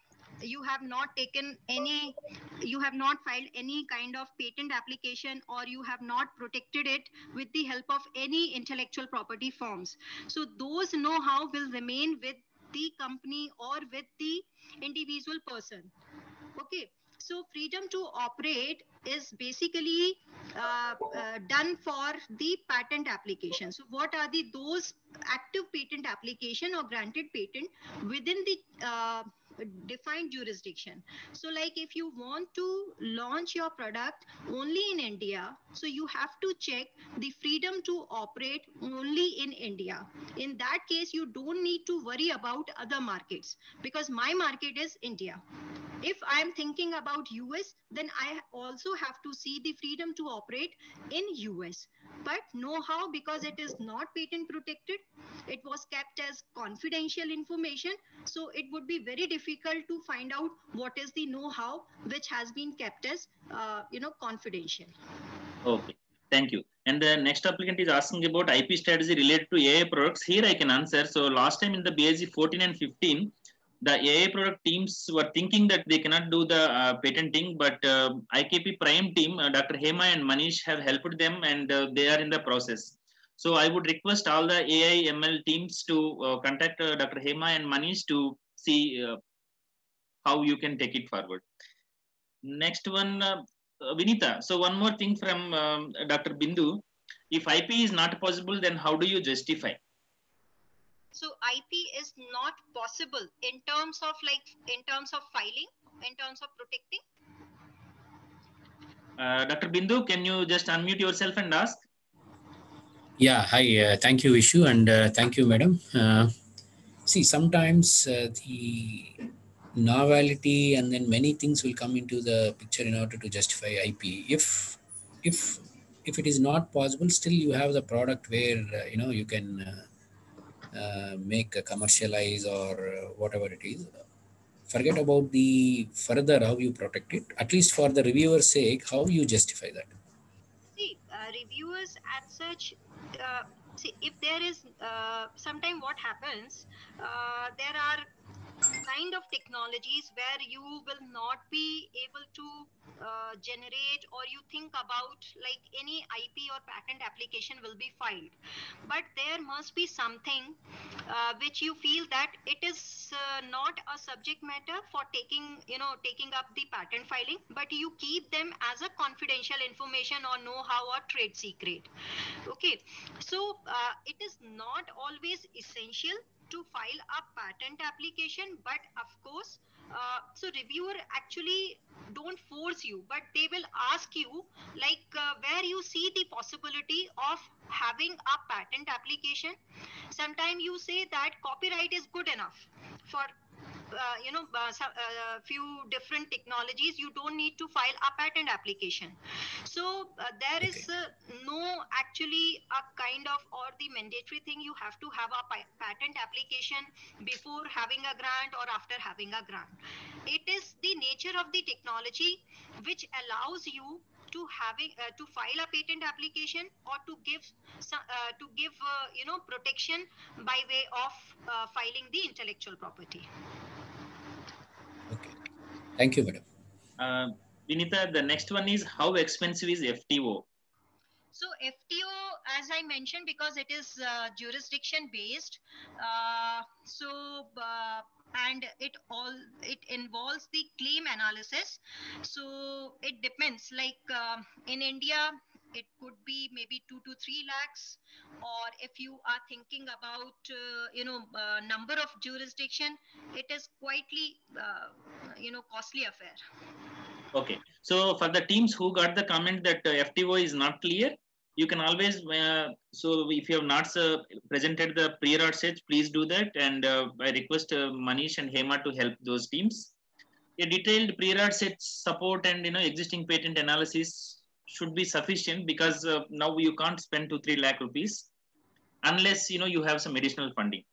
you have not taken any, you have not filed any kind of patent application, or you have not protected it with the help of any intellectual property forms. So those know-how will remain with the company or with the individual person. Okay. So freedom to operate is basically uh, uh, done for the patent application. So what are the those active patent application or granted patent within the uh, defined jurisdiction? So like if you want to launch your product only in India, so you have to check the freedom to operate only in India. In that case, you don't need to worry about other markets, because my market is India. If I am thinking about U S, then I also have to see the freedom to operate in U S. But know-how, because it is not patent protected, it was kept as confidential information. So it would be very difficult to find out what is the know-how which has been kept as, uh, you know, confidential. Okay, thank you. And the next applicant is asking about I P strategy related to A I products. Here I can answer. So last time in the B S E fourteen and fifteen, the A I product teams were thinking that they cannot do the uh, patenting, but uh, I K P Prime team, uh, Doctor Hema and Manish have helped them, and uh, they are in the process. So I would request all the A I M L teams to uh, contact uh, Doctor Hema and Manish to see uh, how you can take it forward. Next one, uh, Vinita. So one more thing from um, Doctor Bindu. If I P is not possible, then how do you justify? So I P is not possible in terms of like, in terms of filing, in terms of protecting. Uh, Doctor Bindu, can you just unmute yourself and ask? Yeah, hi. Uh, thank you, Vishu, and uh, thank you, madam. Uh, see, sometimes uh, the novelty and then many things will come into the picture in order to justify I P. If if if it is not possible, still you have the product where uh, you know you can uh, uh, make a commercialize or uh, whatever it is. Forget about the further how you protect it. At least for the reviewer's sake, how you justify that. See, uh, reviewers at such, uh, see, if there is, uh, sometime what happens, uh, there are kind of technologies where you will not be able to uh, generate, or you think about like any I P or patent application will be filed, but there must be something uh, which you feel that it is uh, not a subject matter for taking, you know, taking up the patent filing, but you keep them as a confidential information or know-how or trade secret. Okay, so uh, it is not always essential to file a patent application, but of course, uh, so reviewer actually don't force you, but they will ask you like uh, where you see the possibility of having a patent application. Sometimes you say that copyright is good enough for uh, you know uh, so, uh, few different technologies. You don't need to file a patent application. So uh, there Okay. is uh, no actually a kind of, or the mandatory thing, you have to have a pa- patent application before having a grant or after having a grant. It is the nature of the technology which allows you to having uh, to file a patent application, or to give some, uh, to give uh, you know protection by way of uh, filing the intellectual property. Okay. Thank you, madam. Uh, Vinita, the next one is how expensive is F T O? So F T O, as I mentioned, because it is uh, jurisdiction based, uh, so uh, and it all it involves the claim analysis. So it depends. Like um in India, it could be maybe two to three lakhs, or if you are thinking about uh, you know uh, number of jurisdiction, it is quietly uh, you know costly affair. Okay, so for the teams who got the comment that uh, F T O is not clear, you can always, uh, so if you have not uh, presented the pre-art sets, please do that. And uh, I request uh, Manish and Hema to help those teams. A detailed pre-art set support and you know existing patent analysis should be sufficient, because uh, now you can't spend two, three lakh rupees unless you know you have some additional funding.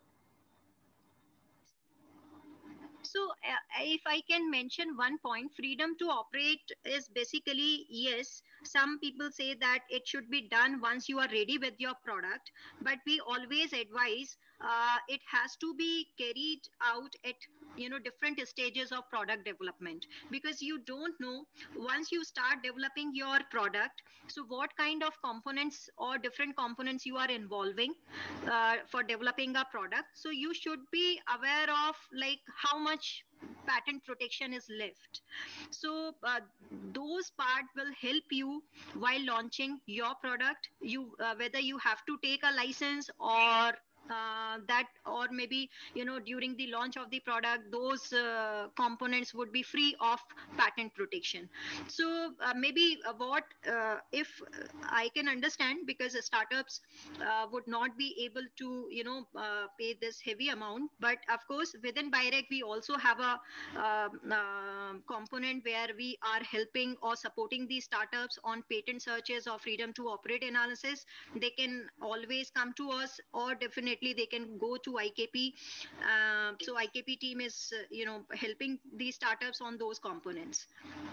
So, uh, if I can mention one point, freedom to operate is basically yes, some people say that it should be done once you are ready with your product, but we always advise uh, it has to be carried out at you know different stages of product development, because you don't know once you start developing your product, so what kind of components or different components you are involving uh, for developing a product. So you should be aware of like how much patent protection is left. So uh, those part will help you while launching your product. You uh, whether you have to take a license or uh, that, or maybe you know during the launch of the product those uh, components would be free of patent protection. So uh, maybe uh, what uh, if uh, I can understand, because uh, startups uh, would not be able to you know uh, pay this heavy amount, but of course within BIREC we also have a uh, uh, component where we are helping or supporting these startups on patent searches or freedom to operate analysis. They can always come to us, or definitely they can go to I K P. Uh, so I K P team is uh, you know helping these startups on those components.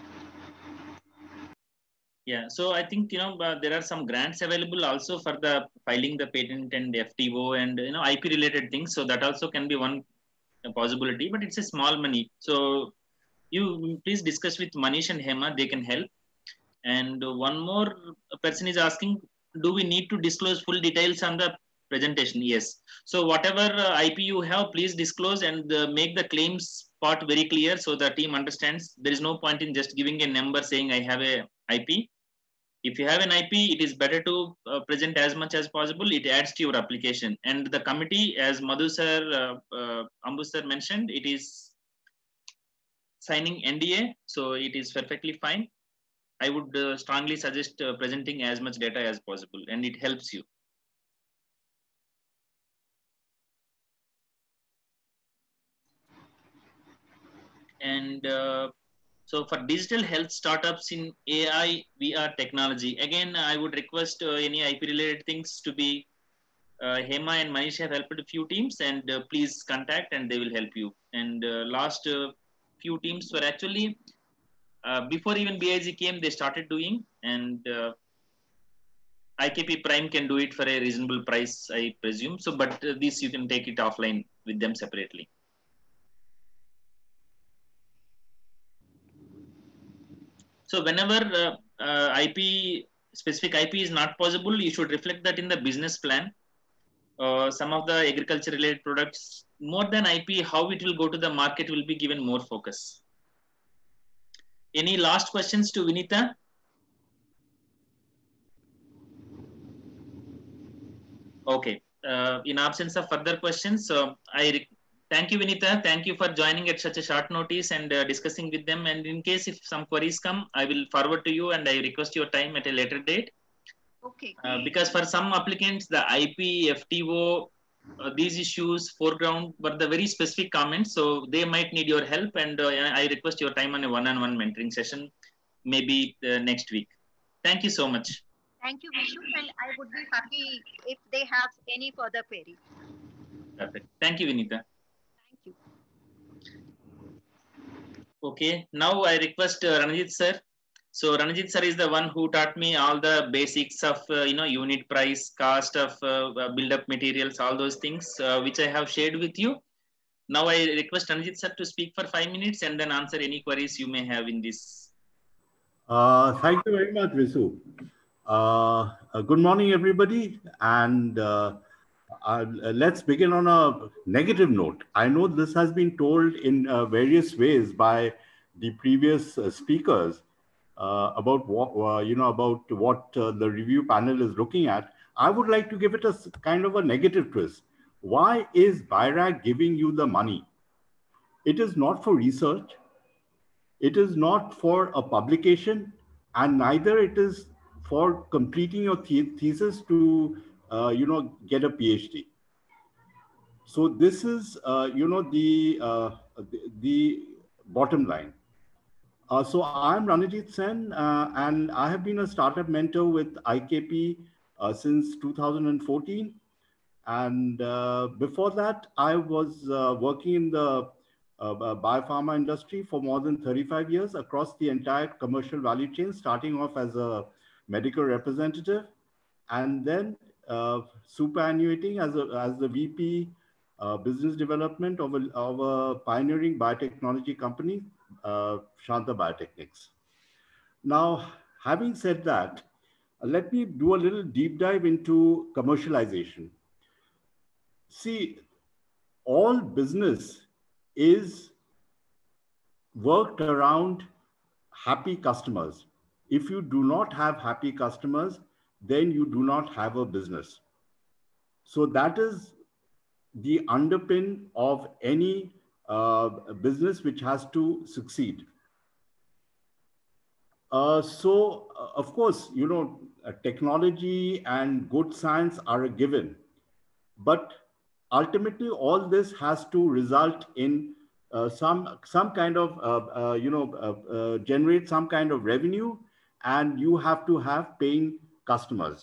Yeah, so I think you know uh, there are some grants available also for the filing the patent and F T O and you know I P related things. So that also can be one possibility, but it's a small money. So you please discuss with Manish and Hema; they can help. And one more person is asking, do we need to disclose full details on the presentation? Yes. So whatever uh, I P you have, please disclose and uh, make the claims part very clear so the team understands. There is no point in just giving a number saying I have a I P. If you have an I P, it is better to uh, present as much as possible. It adds to your application. And the committee, as Madhu sir, uh, uh, Ambu sir mentioned, it is signing N D A. So it is perfectly fine. I would uh, strongly suggest uh, presenting as much data as possible, and it helps you. And uh, so for digital health startups in A I, V R technology, again, I would request uh, any I P related things to be uh, Hema and Manish have helped a few teams, and uh, please contact and they will help you. And uh, last uh, few teams were actually, uh, before even B I G came, they started doing, and uh, I K P Prime can do it for a reasonable price, I presume. So, but uh, this you can take it offline with them separately. So, whenever uh, uh, I P specific I P is not possible, you should reflect that in the business plan. Uh, some of the agriculture related products, more than I P, how it will go to the market will be given more focus. Any last questions to Vinita? Okay. Uh, in absence of further questions, uh, I thank you, Vinita. Thank you for joining at such a short notice and uh, discussing with them. And in case if some queries come, I will forward to you and I request your time at a later date. Okay. Uh, because for some applicants, the I P, F T O, uh, these issues foreground were the very specific comments. So they might need your help. And uh, I request your time on a one-on-one mentoring session, maybe uh, next week. Thank you so much. Thank you, Vishu, and I would be happy if they have any further query. Perfect. Thank you, Vinita. Thank you. Okay, now I request uh, Ranjit sir. So Ranjit sir is the one who taught me all the basics of uh, you know unit price, cost of uh, build-up materials, all those things uh, which I have shared with you. Now I request Ranjit sir to speak for five minutes and then answer any queries you may have in this. Uh, thank you very much, Visu. Uh, uh, good morning, everybody. And uh, uh, let's begin on a negative note. I know this has been told in uh, various ways by the previous uh, speakers uh, about what, uh, you know, about what uh, the review panel is looking at. I would like to give it a kind of a negative twist. Why is BIRAC giving you the money? It is not for research. It is not for a publication, and neither it is for completing your the thesis to, uh, you know, get a PhD. So this is, uh, you know, the, uh, the, the bottom line. Uh, so I'm Ranajit Sen, uh, and I have been a startup mentor with I K P uh, since two thousand fourteen. And uh, before that, I was uh, working in the uh, biopharma industry for more than thirty-five years across the entire commercial value chain, starting off as a medical representative, and then uh, superannuating as, a, as the V P uh, business development of a, of a pioneering biotechnology company, uh, Shanta Biotechnics. Now, having said that, let me do a little deep dive into commercialization. See, all business is worked around happy customers. If you do not have happy customers, then you do not have a business. So that is the underpin of any uh, business which has to succeed. Uh, so, uh, of course, you know, uh, technology and good science are a given, but ultimately all this has to result in uh, some some kind of uh, uh, you know uh, uh, generate some kind of revenue, and you have to have paying customers.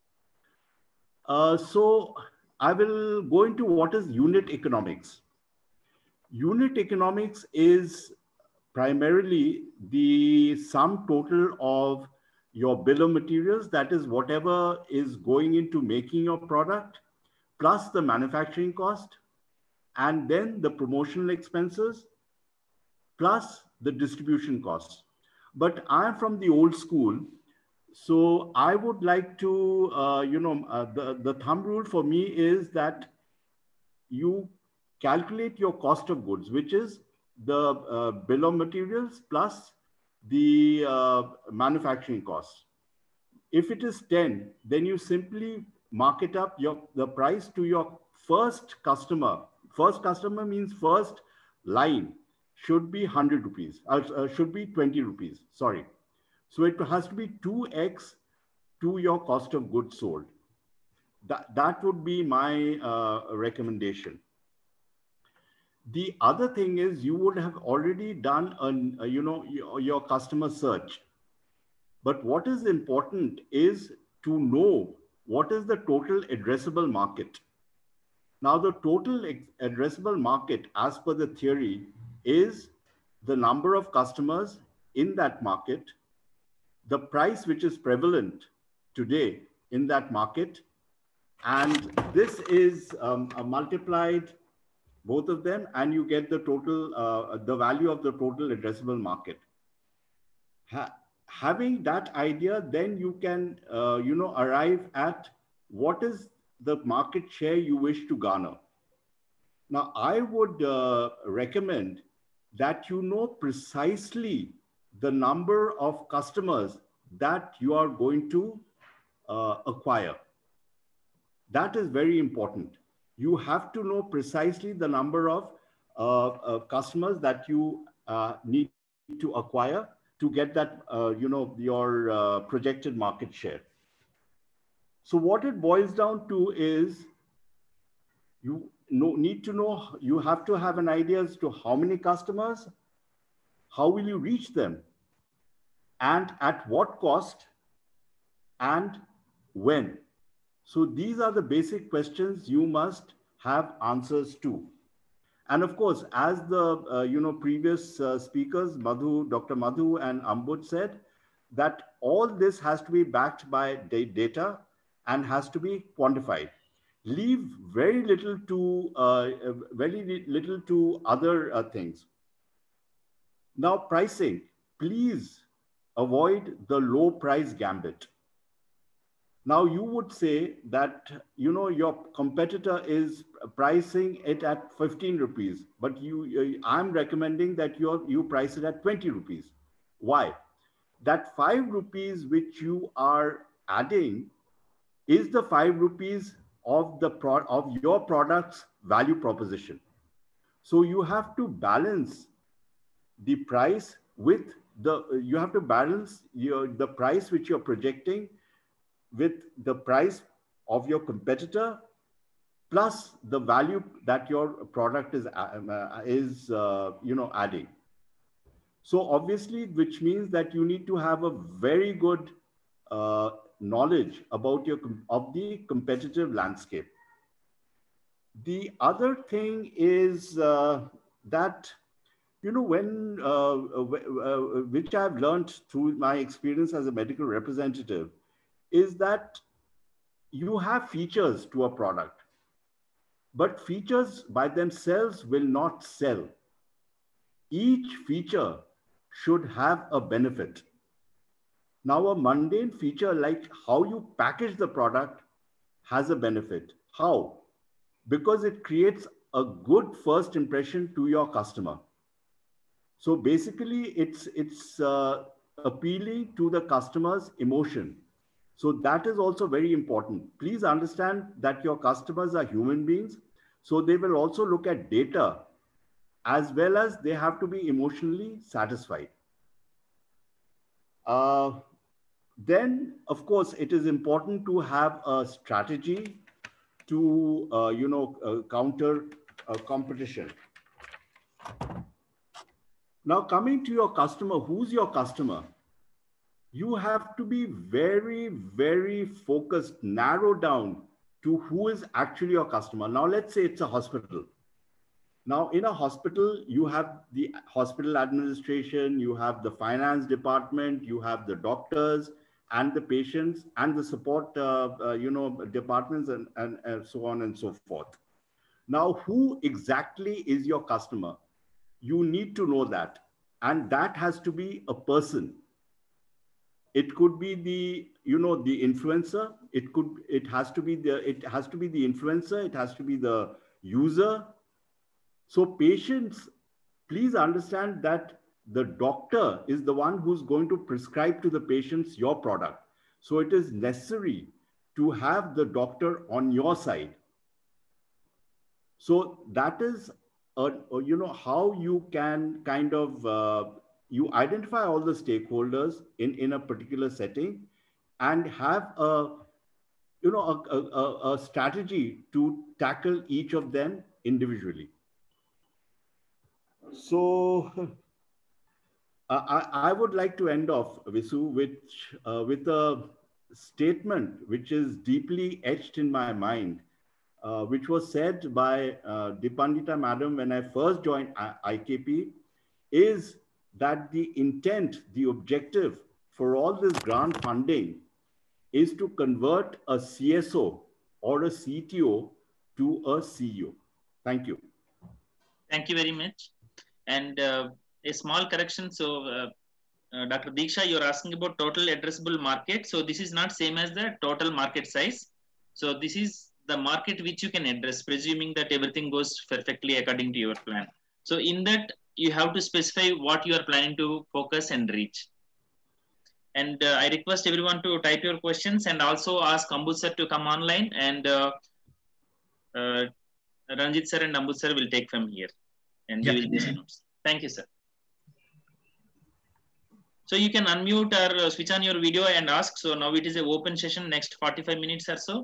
Uh, so I will go into what is unit economics. Unit economics is primarily the sum total of your bill of materials, that is whatever is going into making your product, plus the manufacturing cost, and then the promotional expenses, plus the distribution costs. But I'm from the old school, so I would like to, uh, you know, uh, the, the thumb rule for me is that you calculate your cost of goods, which is the uh, bill of materials plus the uh, manufacturing costs. If it is ten, then you simply mark it up your the price to your first customer. First customer means first line should be one hundred rupees, uh, uh, should be twenty rupees, sorry. So it has to be two X to your cost of goods sold. That, that would be my uh, recommendation. The other thing is you would have already done an, uh, you know, your, your customer search. But what is important is to know what is the total addressable market. Now, the total addressable market, as per the theory, is the number of customers in that market, the price which is prevalent today in that market, and this is um, multiplied both of them, and you get the total, uh, the value of the total addressable market. Ha having that idea, then you can, uh, you know, arrive at what is the market share you wish to garner. Now, I would uh, recommend that you know precisely the number of customers that you are going to uh, acquire. That is very important. You have to know precisely the number of uh, uh, customers that you uh, need to acquire to get that, uh, you know, your uh, projected market share. So what it boils down to is you know, need to know, you have to have an idea as to how many customers, how will you reach them, and at what cost, and when. So these are the basic questions you must have answers to. And of course, as the uh, you know previous uh, speakers, Madhu, Doctor Madhu and Ambud said, that all this has to be backed by data and has to be quantified. Leave very little to uh, very little to other uh, things. Now, pricing, please avoid the low price gambit. Now, you would say that, you know, your competitor is pricing it at fifteen rupees, but you, I'm recommending that you you price it at twenty rupees. Why? That five rupees which you are adding is the five rupees of the pro of your product's value proposition. So you have to balance the price with the, you have to balance your, the price which you're projecting with the price of your competitor, plus the value that your product is, uh, is uh, you know, adding. So obviously, which means that you need to have a very good uh, knowledge about your, of the competitive landscape. The other thing is uh, that you know, when, uh, uh, which I've learned through my experience as a medical representative, is that you have features to a product, but features by themselves will not sell. Each feature should have a benefit. Now, a mundane feature like how you package the product has a benefit. How? Because it creates a good first impression to your customer. So basically, it's, it's uh, appealing to the customer's emotion. So that is also very important. Please understand that your customers are human beings. So they will also look at data as well as they have to be emotionally satisfied. Uh, then, of course, it is important to have a strategy to, uh, you know, uh, counter uh, competition. Now, coming to your customer, who's your customer? You have to be very, very focused, narrow down to who is actually your customer. Now, let's say it's a hospital. Now, in a hospital, you have the hospital administration, you have the finance department, you have the doctors and the patients and the support, uh, uh, you know, departments and, and, and so on and so forth. Now, who exactly is your customer? You need to know that. And that has to be a person. It could be the, you know, the influencer. It could, it has to be the, it has to be the influencer. It has to be the user. So patients, please understand that the doctor is the one who's going to prescribe to the patients your product. So it is necessary to have the doctor on your side. So that is, uh, you know, how you can kind of, uh, you identify all the stakeholders in, in a particular setting and have a, you know, a, a, a strategy to tackle each of them individually. So uh, I, I would like to end off, Visu, which, uh, with a statement which is deeply etched in my mind, uh, which was said by uh, Dipandita Madam when I first joined I K P, is that the intent, the objective for all this grant funding is to convert a C S O or a C T O to a C E O. Thank you. Thank you very much. And uh, a small correction. So, uh, uh, Doctor Diksha, you're asking about total addressable market. So this is not same as the total market size. So this is the market which you can address, presuming that everything goes perfectly according to your plan. So in that, you have to specify what you are planning to focus and reach. And uh, I request everyone to type your questions and also ask Ambud sir to come online, and uh, uh, Ranjit sir and Ambud sir will take from here, and Yeah. we will take notes. Thank you, sir. So you can unmute or uh, switch on your video and ask. So now it is an open session, next forty-five minutes or so.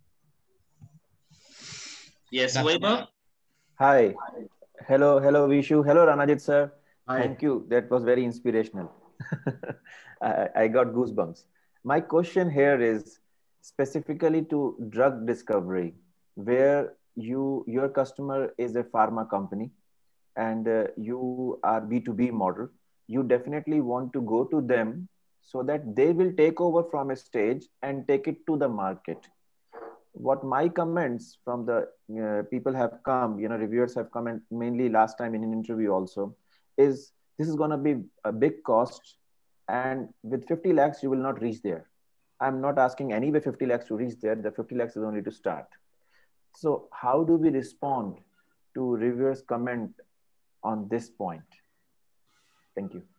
Yes, Vaibhav. Hi. Hello, hello, Vishu. Hello, Ranajit sir. Hi. Thank you. That was very inspirational. I, I got goosebumps. My question here is specifically to drug discovery, where you your customer is a pharma company and uh, you are B two B model. You definitely want to go to them so that they will take over from a stage and take it to the market. What my comments from the uh, people have come, you know, reviewers have come, and mainly last time in an interview also, is this is going to be a big cost, and with fifty lakhs you will not reach there. I'm not asking anyway fifty lakhs to reach there. The fifty lakhs is only to start. So how do we respond to reviewers' comment on this point? Thank you.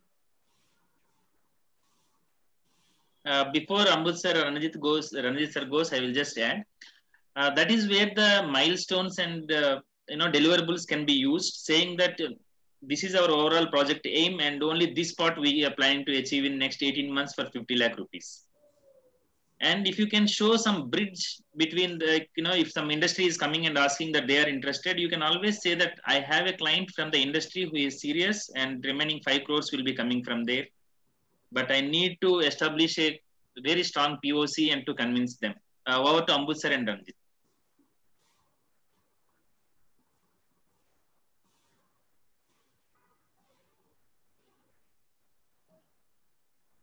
Uh, before Ambud sir or Ranjit goes, Ranjit sir goes, I will just add. Uh, that is where the milestones and uh, you know deliverables can be used, saying that uh, this is our overall project aim, and only this part we are planning to achieve in next eighteen months for fifty lakh rupees. And if you can show some bridge between the, you know, if some industry is coming and asking that they are interested, you can always say that I have a client from the industry who is serious, and remaining five crores will be coming from there. But I need to establish a very strong P O C and to convince them. Uh, over to Ambud sir and Ranjit.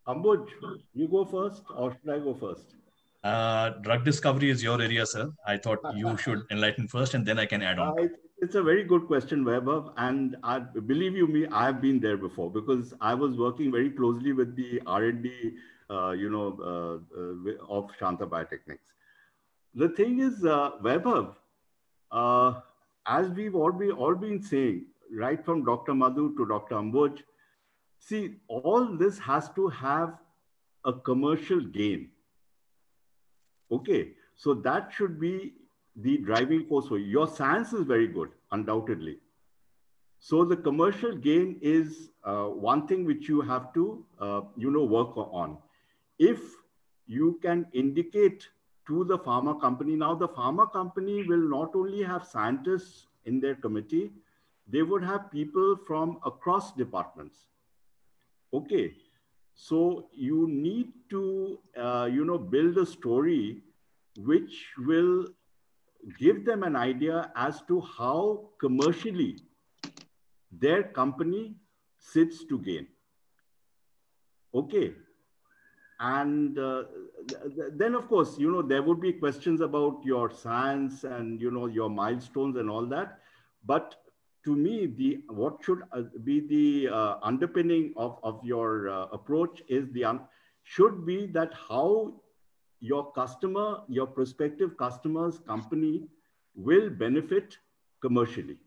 Ambuj, you go first or should I go first? Uh, drug discovery is your area, sir. I thought you should enlighten first and then I can add on. Uh, it's a very good question, Vaibhav. And I, believe you me, I've been there before because I was working very closely with the R and D, uh, you know, uh, uh, of Shanta Biotechnics. The thing is, uh, Vaibhav, uh, as we've all been, all been saying, right from Doctor Madhu to Doctor Ambuj, see, all this has to have a commercial gain. Okay, so that should be the driving force for you. Your science is very good, undoubtedly. So the commercial gain is uh, one thing which you have to, uh, you know, work on. If you can indicate to the pharma company, now the pharma company will not only have scientists in their committee, they would have people from across departments. Okay. So you need to, uh, you know, build a story which will give them an idea as to how commercially their company sits to gain. Okay. And uh, th then, of course, you know, there would be questions about your science and, you know, your milestones and all that. But to me, the what should be the uh, underpinning of, of your uh, approach is the un should be that how your customer, your prospective customer's company will benefit commercially.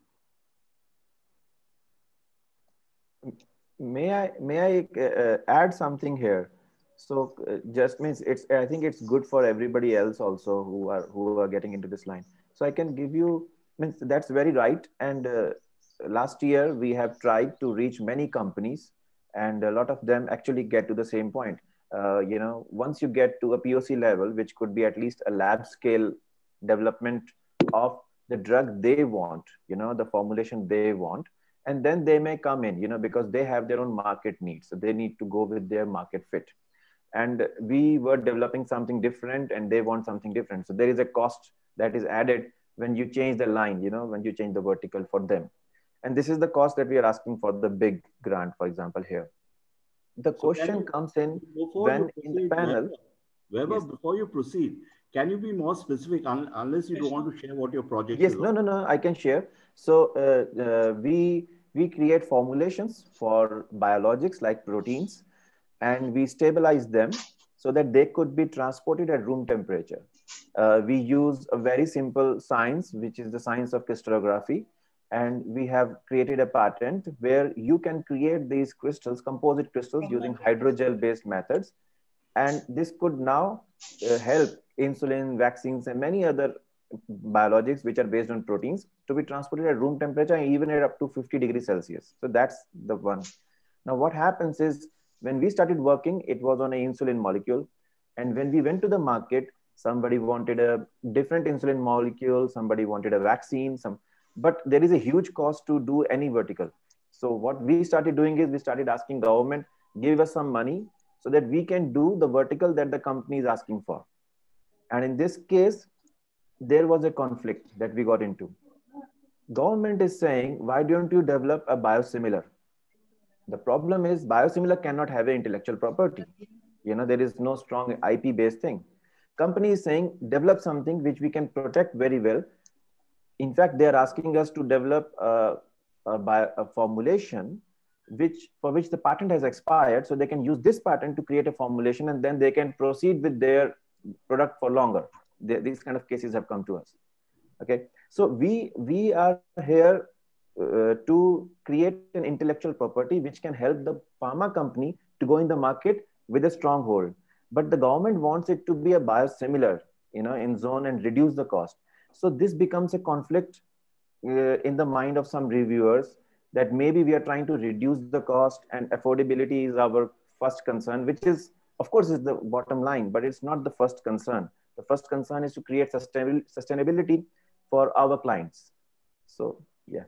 May I may I uh, add something here? So uh, just means it's I think it's good for everybody else also who are who are getting into this line. So I can give you means that's very right and. Uh, Last year, we have tried to reach many companies and a lot of them actually get to the same point. Uh, you know, once you get to a P O C level, which could be at least a lab scale development of the drug they want, you know, the formulation they want, and then they may come in, you know, because they have their own market needs. So they need to go with their market fit. And we were developing something different and they want something different. So there is a cost that is added when you change the line, you know, when you change the vertical for them. And this is the cost that we are asking for the big grant, for example, here. The so question you, comes in when proceed, in the panel. Weber, yes. Before you proceed, can you be more specific un unless you don't want to share what your project yes, is? Yes, no, no, no, I can share. So uh, uh, we, we create formulations for biologics like proteins and we stabilize them so that they could be transported at room temperature. Uh, we use a very simple science, which is the science of crystallography. And we have created a patent where you can create these crystals, composite crystals using hydrogel-based methods. And this could now uh, help insulin, vaccines, and many other biologics which are based on proteins to be transported at room temperature and even at up to fifty degrees Celsius. So that's the one. Now what happens is when we started working, it was on an insulin molecule. And when we went to the market, somebody wanted a different insulin molecule, somebody wanted a vaccine, some. But there is a huge cost to do any vertical. So what we started doing is we started asking government, give us some money so that we can do the vertical that the company is asking for. And in this case, there was a conflict that we got into. Government is saying, why don't you develop a biosimilar? The problem is biosimilar cannot have an intellectual property. You know, there is no strong I P based thing. Company is saying, develop something which we can protect very well. In fact, they are asking us to develop a, a, bio, a formulation which, for which the patent has expired. So they can use this patent to create a formulation and then they can proceed with their product for longer. They, these kind of cases have come to us. Okay. So we, we are here uh, to create an intellectual property which can help the pharma company to go in the market with a stronghold. But the government wants it to be a biosimilar, you know, in zone and reduce the cost. So this becomes a conflict uh, in the mind of some reviewers that maybe we are trying to reduce the cost and affordability is our first concern, which is, of course, is the bottom line, but it's not the first concern. The first concern is to create sustain sustainability for our clients. So, yeah.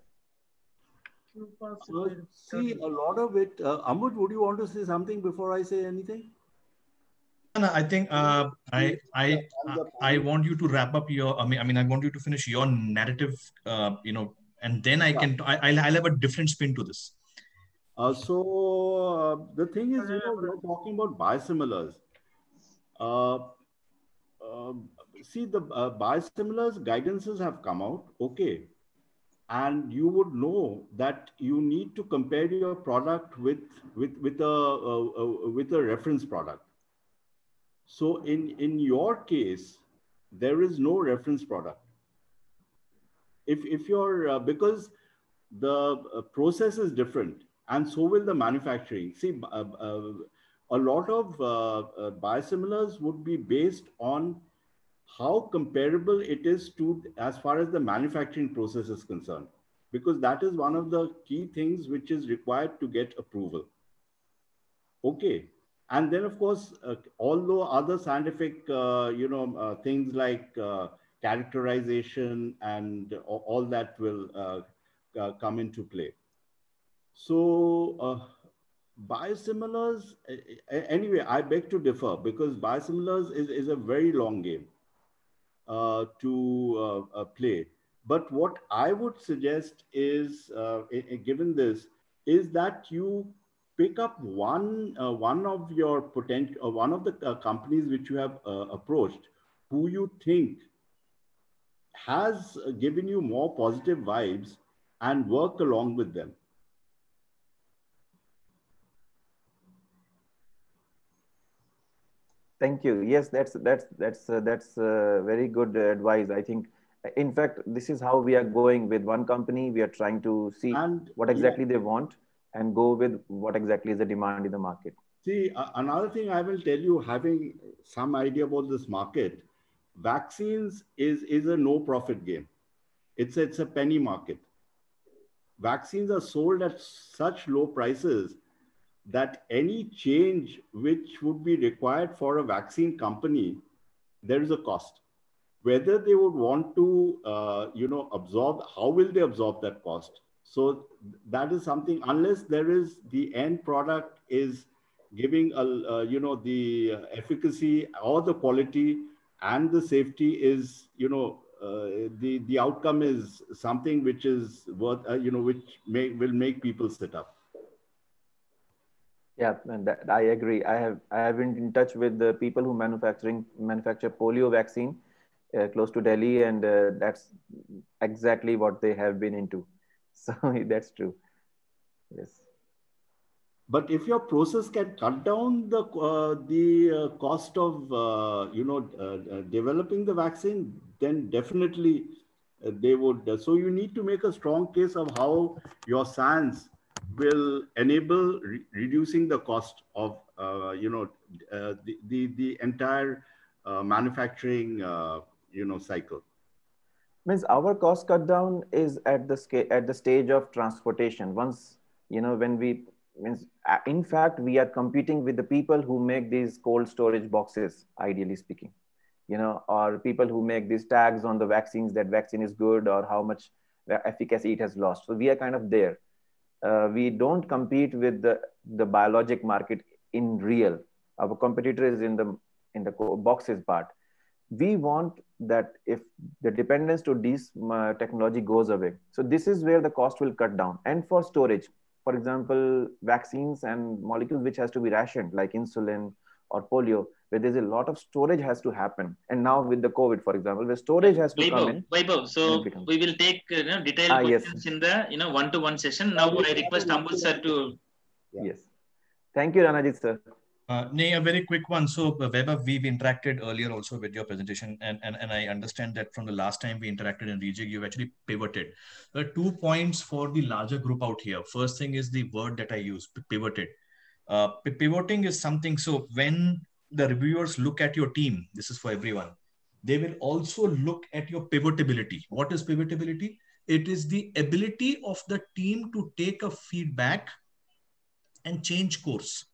So, see, a lot of it, uh, Amud, would you want to say something before I say anything? No, I think uh, I I uh, I want you to wrap up your. I mean, I mean, I want you to finish your narrative. Uh, you know, and then I can. I, I'll, I'll have a different spin to this. Uh, so uh, the thing is, you know, we're talking about biosimilars. Uh, uh, See, the uh, biosimilars guidances have come out, okay, and you would know that you need to compare your product with with with a uh, uh, with a reference product. So in in your case, there is no reference product. If if you're uh, because the uh, process is different, and so will the manufacturing. See, uh, uh, a lot of uh, uh, biosimilars would be based on how comparable it is to as far as the manufacturing process is concerned, because that is one of the key things which is required to get approval. Okay. And then, of course, uh, although other scientific, uh, you know, uh, things like uh, characterization and all, all that will uh, uh, come into play. So uh, biosimilars, anyway, I beg to differ, because biosimilars is, is a very long game uh, to uh, uh, play. But what I would suggest is, uh, given this, is that you pick up one uh, one of your potential, uh, one of the uh, companies which you have uh, approached, who you think has given you more positive vibes, and work along with them. Thank you. Yes, that's that's that's uh, that's uh, very good advice. I think, in fact, this is how we are going with one company. We are trying to see and, what exactly yeah. they want and go with what exactly is the demand in the market. See, uh, another thing I will tell you, having some idea about this market, vaccines is, is a no profit game. It's, it's a penny market. Vaccines are sold at such low prices that any change which would be required for a vaccine company, there is a cost. Whether they would want to, uh, you know, absorb, how will they absorb that cost? So that is something, unless there is the end product is giving, a, uh, you know, the efficacy or the quality and the safety is, you know, uh, the, the outcome is something which is worth, uh, you know, which may, will make people sit up. Yeah, and that, I agree. I have I have been in touch with the people who manufacturing manufacture polio vaccine uh, close to Delhi, and uh, that's exactly what they have been into. So that's true. Yes. But if your process can cut down the uh, the uh, cost of uh, you know uh, uh, developing the vaccine, then definitely uh, they would. Uh, so you need to make a strong case of how your science will enable re reducing the cost of uh, you know uh, the, the the entire uh, manufacturing uh, you know cycle. Means our cost cut down is at the scale at the stage of transportation. Once, you know, when we means in fact we are competing with the people who make these cold storage boxes, ideally speaking, you know, or people who make these tags on the vaccines that vaccine is good or how much efficacy it has lost. So we are kind of there. Uh, we don't compete with the, the biologic market in real. Our competitor is in the in the boxes part. We want that if the dependence to this uh, technology goes away. So this is where the cost will cut down. And for storage, for example, vaccines and molecules which has to be rationed, like insulin or polio, where there's a lot of storage has to happen. And now with the COVID, for example, where storage has to Vaibhav, come in. Vaibhav, so we will take you know, detailed ah, questions yes. in the you know one-to-one session. Now I request Ambul sir to. Yeah. Yes. Thank you, Ranajit sir. Uh, Nay, a very quick one. So, uh, Vaibhav, we've interacted earlier also with your presentation, and, and, and I understand that from the last time we interacted in Rejig, you've actually pivoted. There are two points for the larger group out here. First thing is the word that I use, pivoted. Uh, pivoting is something, so when the reviewers look at your team, this is for everyone, they will also look at your pivotability. What is pivotability? It is the ability of the team to take a feedback and change course.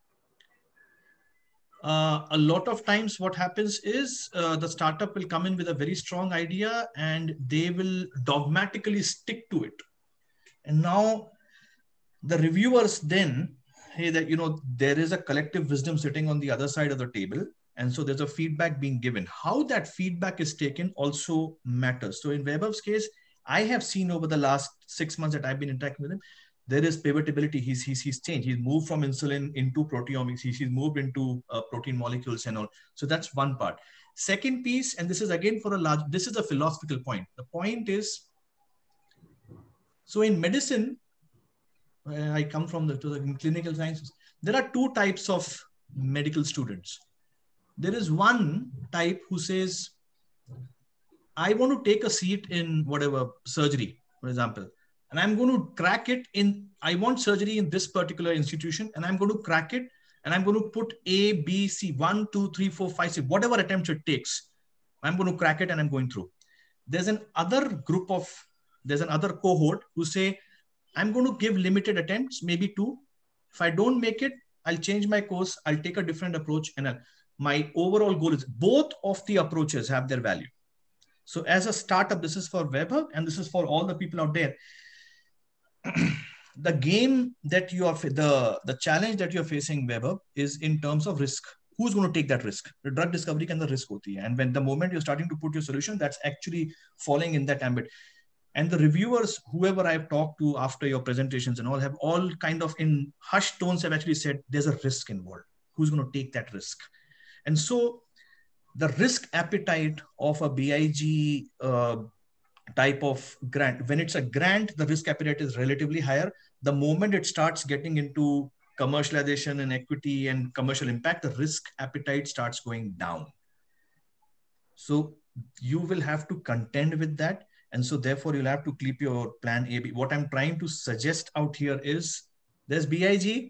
Uh, a lot of times what happens is uh, the startup will come in with a very strong idea and they will dogmatically stick to it. And now the reviewers then, hey, that, you know, there is a collective wisdom sitting on the other side of the table. And so there's a feedback being given. How that feedback is taken also matters. So in Vaibhav's case, I have seen over the last six months that I've been interacting with him, there is pivotability. He's, he's, he's changed. He's moved from insulin into proteomics. He's, he's moved into uh, protein molecules and all. So that's one part. Second piece, and this is again for a large, this is a philosophical point. The point is, so in medicine, I come from the, to the clinical sciences, there are two types of medical students. There is one type who says, I want to take a seat in whatever surgery, for example, and I'm going to crack it in, I want surgery in this particular institution, and I'm going to crack it, and I'm going to put A, B, C, one, two, three, four, five, six, whatever attempts it takes, I'm going to crack it and I'm going through. There's an other group of, there's another cohort who say, I'm going to give limited attempts, maybe two. If I don't make it, I'll change my course, I'll take a different approach, and I'll, my overall goal is both of the approaches have their value. So as a startup, this is for Webhub, and this is for all the people out there. The game that you are, the, the challenge that you're facing, Webhub, is in terms of risk. Who's going to take that risk? The drug discovery can the risk hoti hai. And when the moment you're starting to put your solution, that's actually falling in that ambit. And the reviewers, whoever I've talked to after your presentations and all, have all kind of in hushed tones have actually said, there's a risk involved. Who's going to take that risk? And so the risk appetite of a B I G uh, type of grant, when it's a grant, the risk appetite is relatively higher. The moment it starts getting into commercialization and equity and commercial impact, the risk appetite starts going down. So you will have to contend with that. And so therefore you'll have to keep your plan A, B. What I'm trying to suggest out here is there's B I G,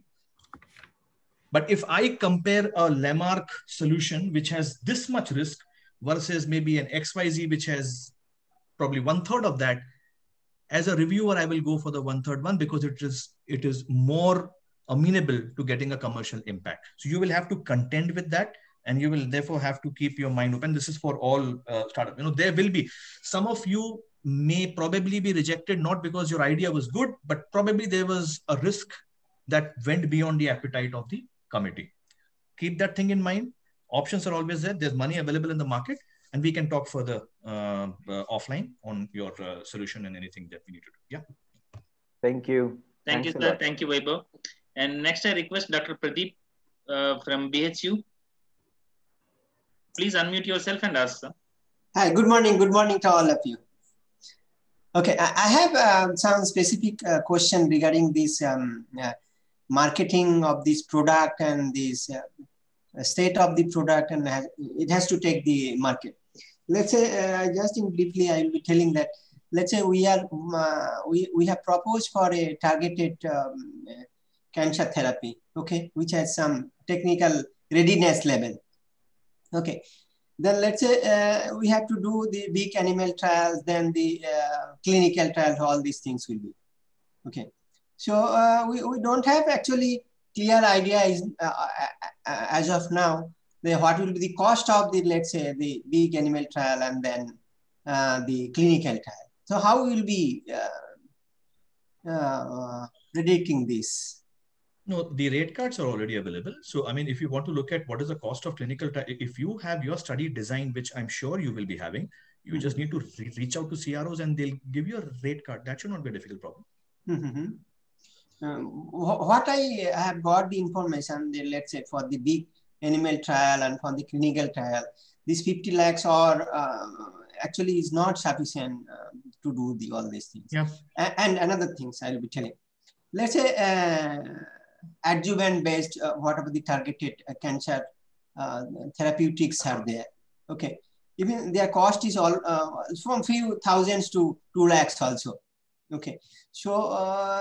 but if I compare a Lamarck solution, which has this much risk versus maybe an X Y Z, which has probably one third of that, as a reviewer, I will go for the one third one because it is, it is more amenable to getting a commercial impact. So you will have to contend with that. And you will therefore have to keep your mind open. This is for all uh, startups. You know, there will be, some of you may probably be rejected, not because your idea was good, but probably there was a risk that went beyond the appetite of the committee. Keep that thing in mind. Options are always there. There's money available in the market, and we can talk further uh, uh, offline on your uh, solution and anything that we need to do. Yeah. Thank you. Thank Thanks you, a sir. lot. Thank you, Vaibhav. And next I request Doctor Pradeep uh, from B H U. Please unmute yourself and ask, sir. Hi, good morning. Good morning to all of you. Okay, I, I have uh, some specific uh, question regarding this um, uh, marketing of this product and this uh, state of the product, and has, it has to take the market. Let's say, uh, just in briefly, I will be telling that, let's say we are, uh, we, we have proposed for a targeted um, cancer therapy, okay, which has some technical readiness level. Okay, then let's say uh, we have to do the big animal trials, then the uh, clinical trials, all these things will be. Okay, so uh, we, we don't have actually clear idea is, uh, uh, as of now, the, what will be the cost of the, let's say, the big animal trial and then uh, the clinical trial. So how will we uh, uh, predicting this? No, the rate cards are already available. So, I mean, if you want to look at what is the cost of clinical, if you have your study design, which I'm sure you will be having, you just need to re reach out to C R Os and they'll give you a rate card. That should not be a difficult problem. Mm-hmm. um, what I have got the information, that, let's say for the big animal trial and for the clinical trial, this fifty lakhs or uh, actually is not sufficient uh, to do the all these things. Yeah. And, and another things I will be telling. Let's say uh, adjuvant based, uh, whatever the targeted uh, cancer uh, therapeutics are there. Okay, even their cost is all uh, from few thousands to two lakhs also. Okay, so uh,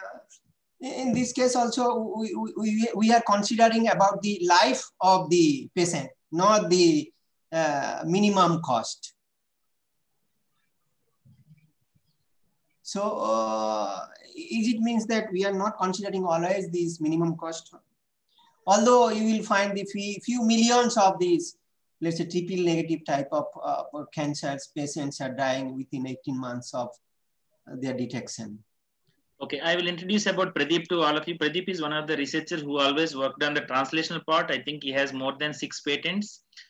in this case also we, we, we are considering about the life of the patient, not the uh, minimum cost. So uh, is it means that we are not considering always these minimum cost? Although you will find the few, few millions of these, let's say triple negative type of uh, cancers, patients are dying within eighteen months of their detection. Okay, I will introduce about Pradeep to all of you. Pradeep is one of the researchers who always worked on the translational part. I think he has more than six patents.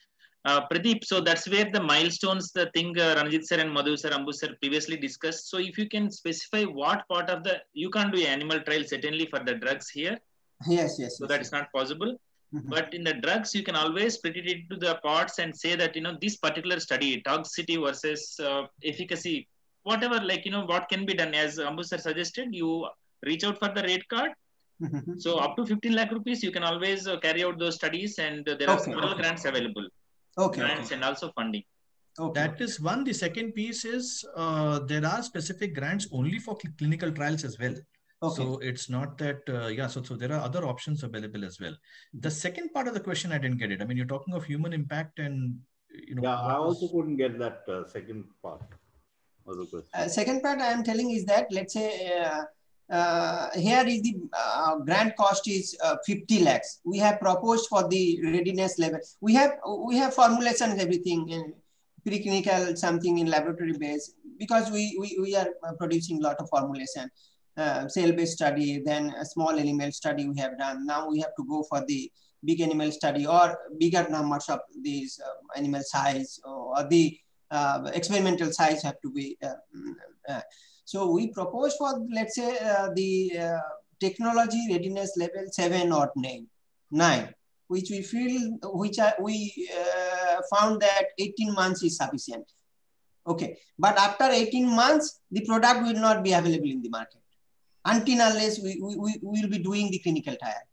Uh, Pradeep, so that's where the milestones, the thing uh, Ranjit sir and Madhu sir, Ambu sir previously discussed. So if you can specify what part of the, you can't do animal trial certainly for the drugs here. Yes, yes. So yes, that yes. is not possible. Mhm. But in the drugs, you can always split it into the parts and say that, you know, this particular study, toxicity versus uh, efficacy, whatever, like, you know, what can be done. As Ambu sir suggested, you reach out for the rate card. Mhm. So up to fifteen lakh rupees, you can always uh, carry out those studies, and uh, there are Okay, several okay. grants available. Okay, Grants okay. and also funding. Okay, That okay. is one. The second piece is uh, there are specific grants only for cl- clinical trials as well. Okay. So it's not that, uh, yeah, so, so there are other options available as well. The second part of the question, I didn't get it. I mean, you're talking of human impact and, you know. Yeah, I what was- also couldn't get that uh, second part of the question. Uh, second part I am telling is that, let's say, uh, uh, here is the uh, grant cost is uh, fifty lakhs. We have proposed for the readiness level. We have we have formulations, everything in preclinical, something in laboratory base, because we we, we are producing a lot of formulation, uh, cell-based study, then a small animal study we have done. Now we have to go for the big animal study or bigger numbers of these uh, animal size, or the uh, experimental size have to be. Uh, uh, so we propose for, let's say, uh, the uh, technology readiness level seven or nine, nine, which we feel, which are, we uh, found that eighteen months is sufficient. Okay, but after eighteen months, the product will not be available in the market until unless we, we, we will be doing the clinical trial.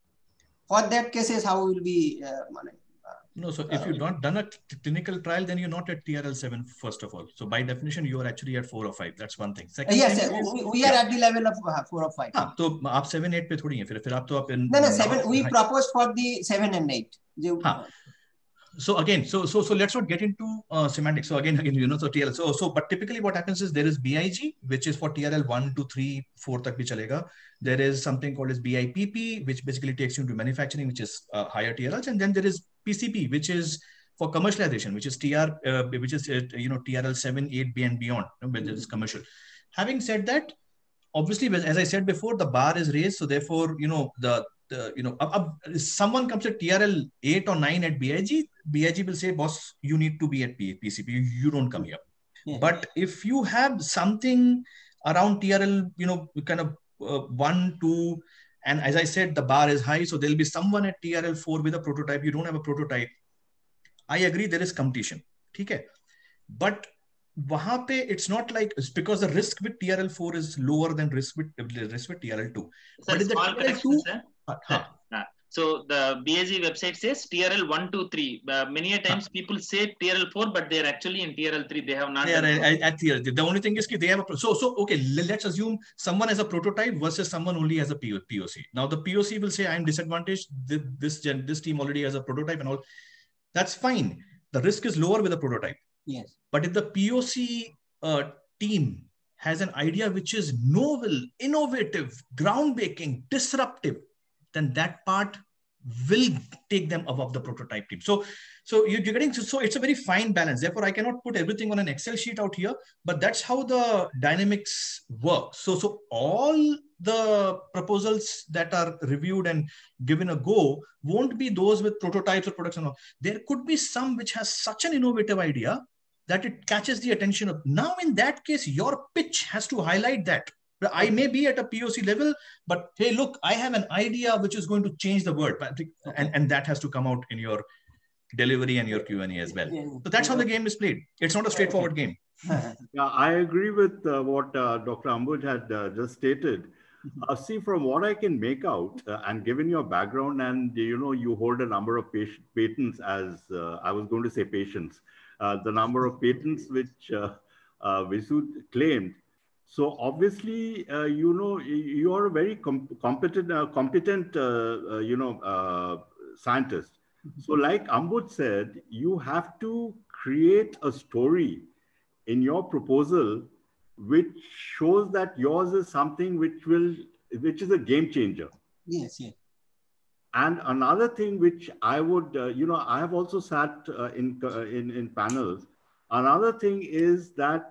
For that cases, how will be uh, No, so if you've not done a clinical trial, then you're not at T R L seven, first of all. So by definition, you are actually at four or five. That's one thing. Second yes, thing yes, is, we, we are yeah. at the level of uh, four or five. हाँ, तो आप seven, eight पे थोड़ी हैं फिर फिर आप तो आप in no no seven we proposed for the seven and eight. हाँ. So again, so so so let's not get into uh, semantics. So again, again, you know, so T R L. So so but typically what happens is there is B I G, which is for T R L one, two, three, four तक भी चलेगा. There is something called as B I P P, which basically takes you into manufacturing, which is uh, higher T R Ls, and then there is P C P, which is for commercialization, which is T R, uh, which is uh, you know T R L seven, eight, B and beyond, you know, when there is commercial. Having said that, obviously, as I said before, the bar is raised, so therefore, you know, the the you know, uh, uh, someone comes at T R L eight or nine at B I G, B I G will say, boss, you need to be at P C P, you, you don't come here. Yeah. But if you have something around T R L, you know, kind of uh, one, two, and as I said, the bar is high, so there'll be someone at T R L four with a prototype. You don't have a prototype. I agree, there is competition. Okay, but वहाँ पे it's not like, it's because the risk with T R L four is lower than risk with risk with T R L two. Sir, but in the small T R L two, correction, sir. uh, Sir, uh, so the B I G website says T R L one, two, three. Uh, many a times people say T R L four, but they are actually in T R L three. They have not. They are at, at T R L. The only thing is that they have a so so okay. Let's assume someone has a prototype versus someone only has a P O C. Now the P O C will say, I'm disadvantaged. This this, this team already has a prototype and all. That's fine. The risk is lower with a prototype. Yes. But if the P O C uh, team has an idea which is novel, innovative, groundbreaking, disruptive, then that part will take them above the prototype team. So, so you're getting to, so it's a very fine balance. Therefore, I cannot put everything on an Excel sheet out here, but that's how the dynamics work. So, so all the proposals that are reviewed and given a go won't be those with prototypes or products and all. There could be some which has such an innovative idea that it catches the attention of. Now, in that case, your pitch has to highlight that. I may be at a P O C level, but hey, look, I have an idea which is going to change the world. And, and that has to come out in your delivery and your Q and A as well. So that's how the game is played. It's not a straightforward game. Yeah, I agree with uh, what uh, Doctor Ambuj had uh, just stated. Uh, see, from what I can make out, uh, and given your background, and you know, you hold a number of patents, as uh, I was going to say patients, uh, the number of patents which uh, uh, Visu claimed. So obviously, uh, you know, you are a very com competent, uh, competent, uh, uh, you know, uh, scientist. So like Ambuj said, you have to create a story in your proposal which shows that yours is something which will, which is a game changer. Yes, yes. And another thing which I would, uh, you know, I have also sat uh, in, uh, in, in panels. Another thing is that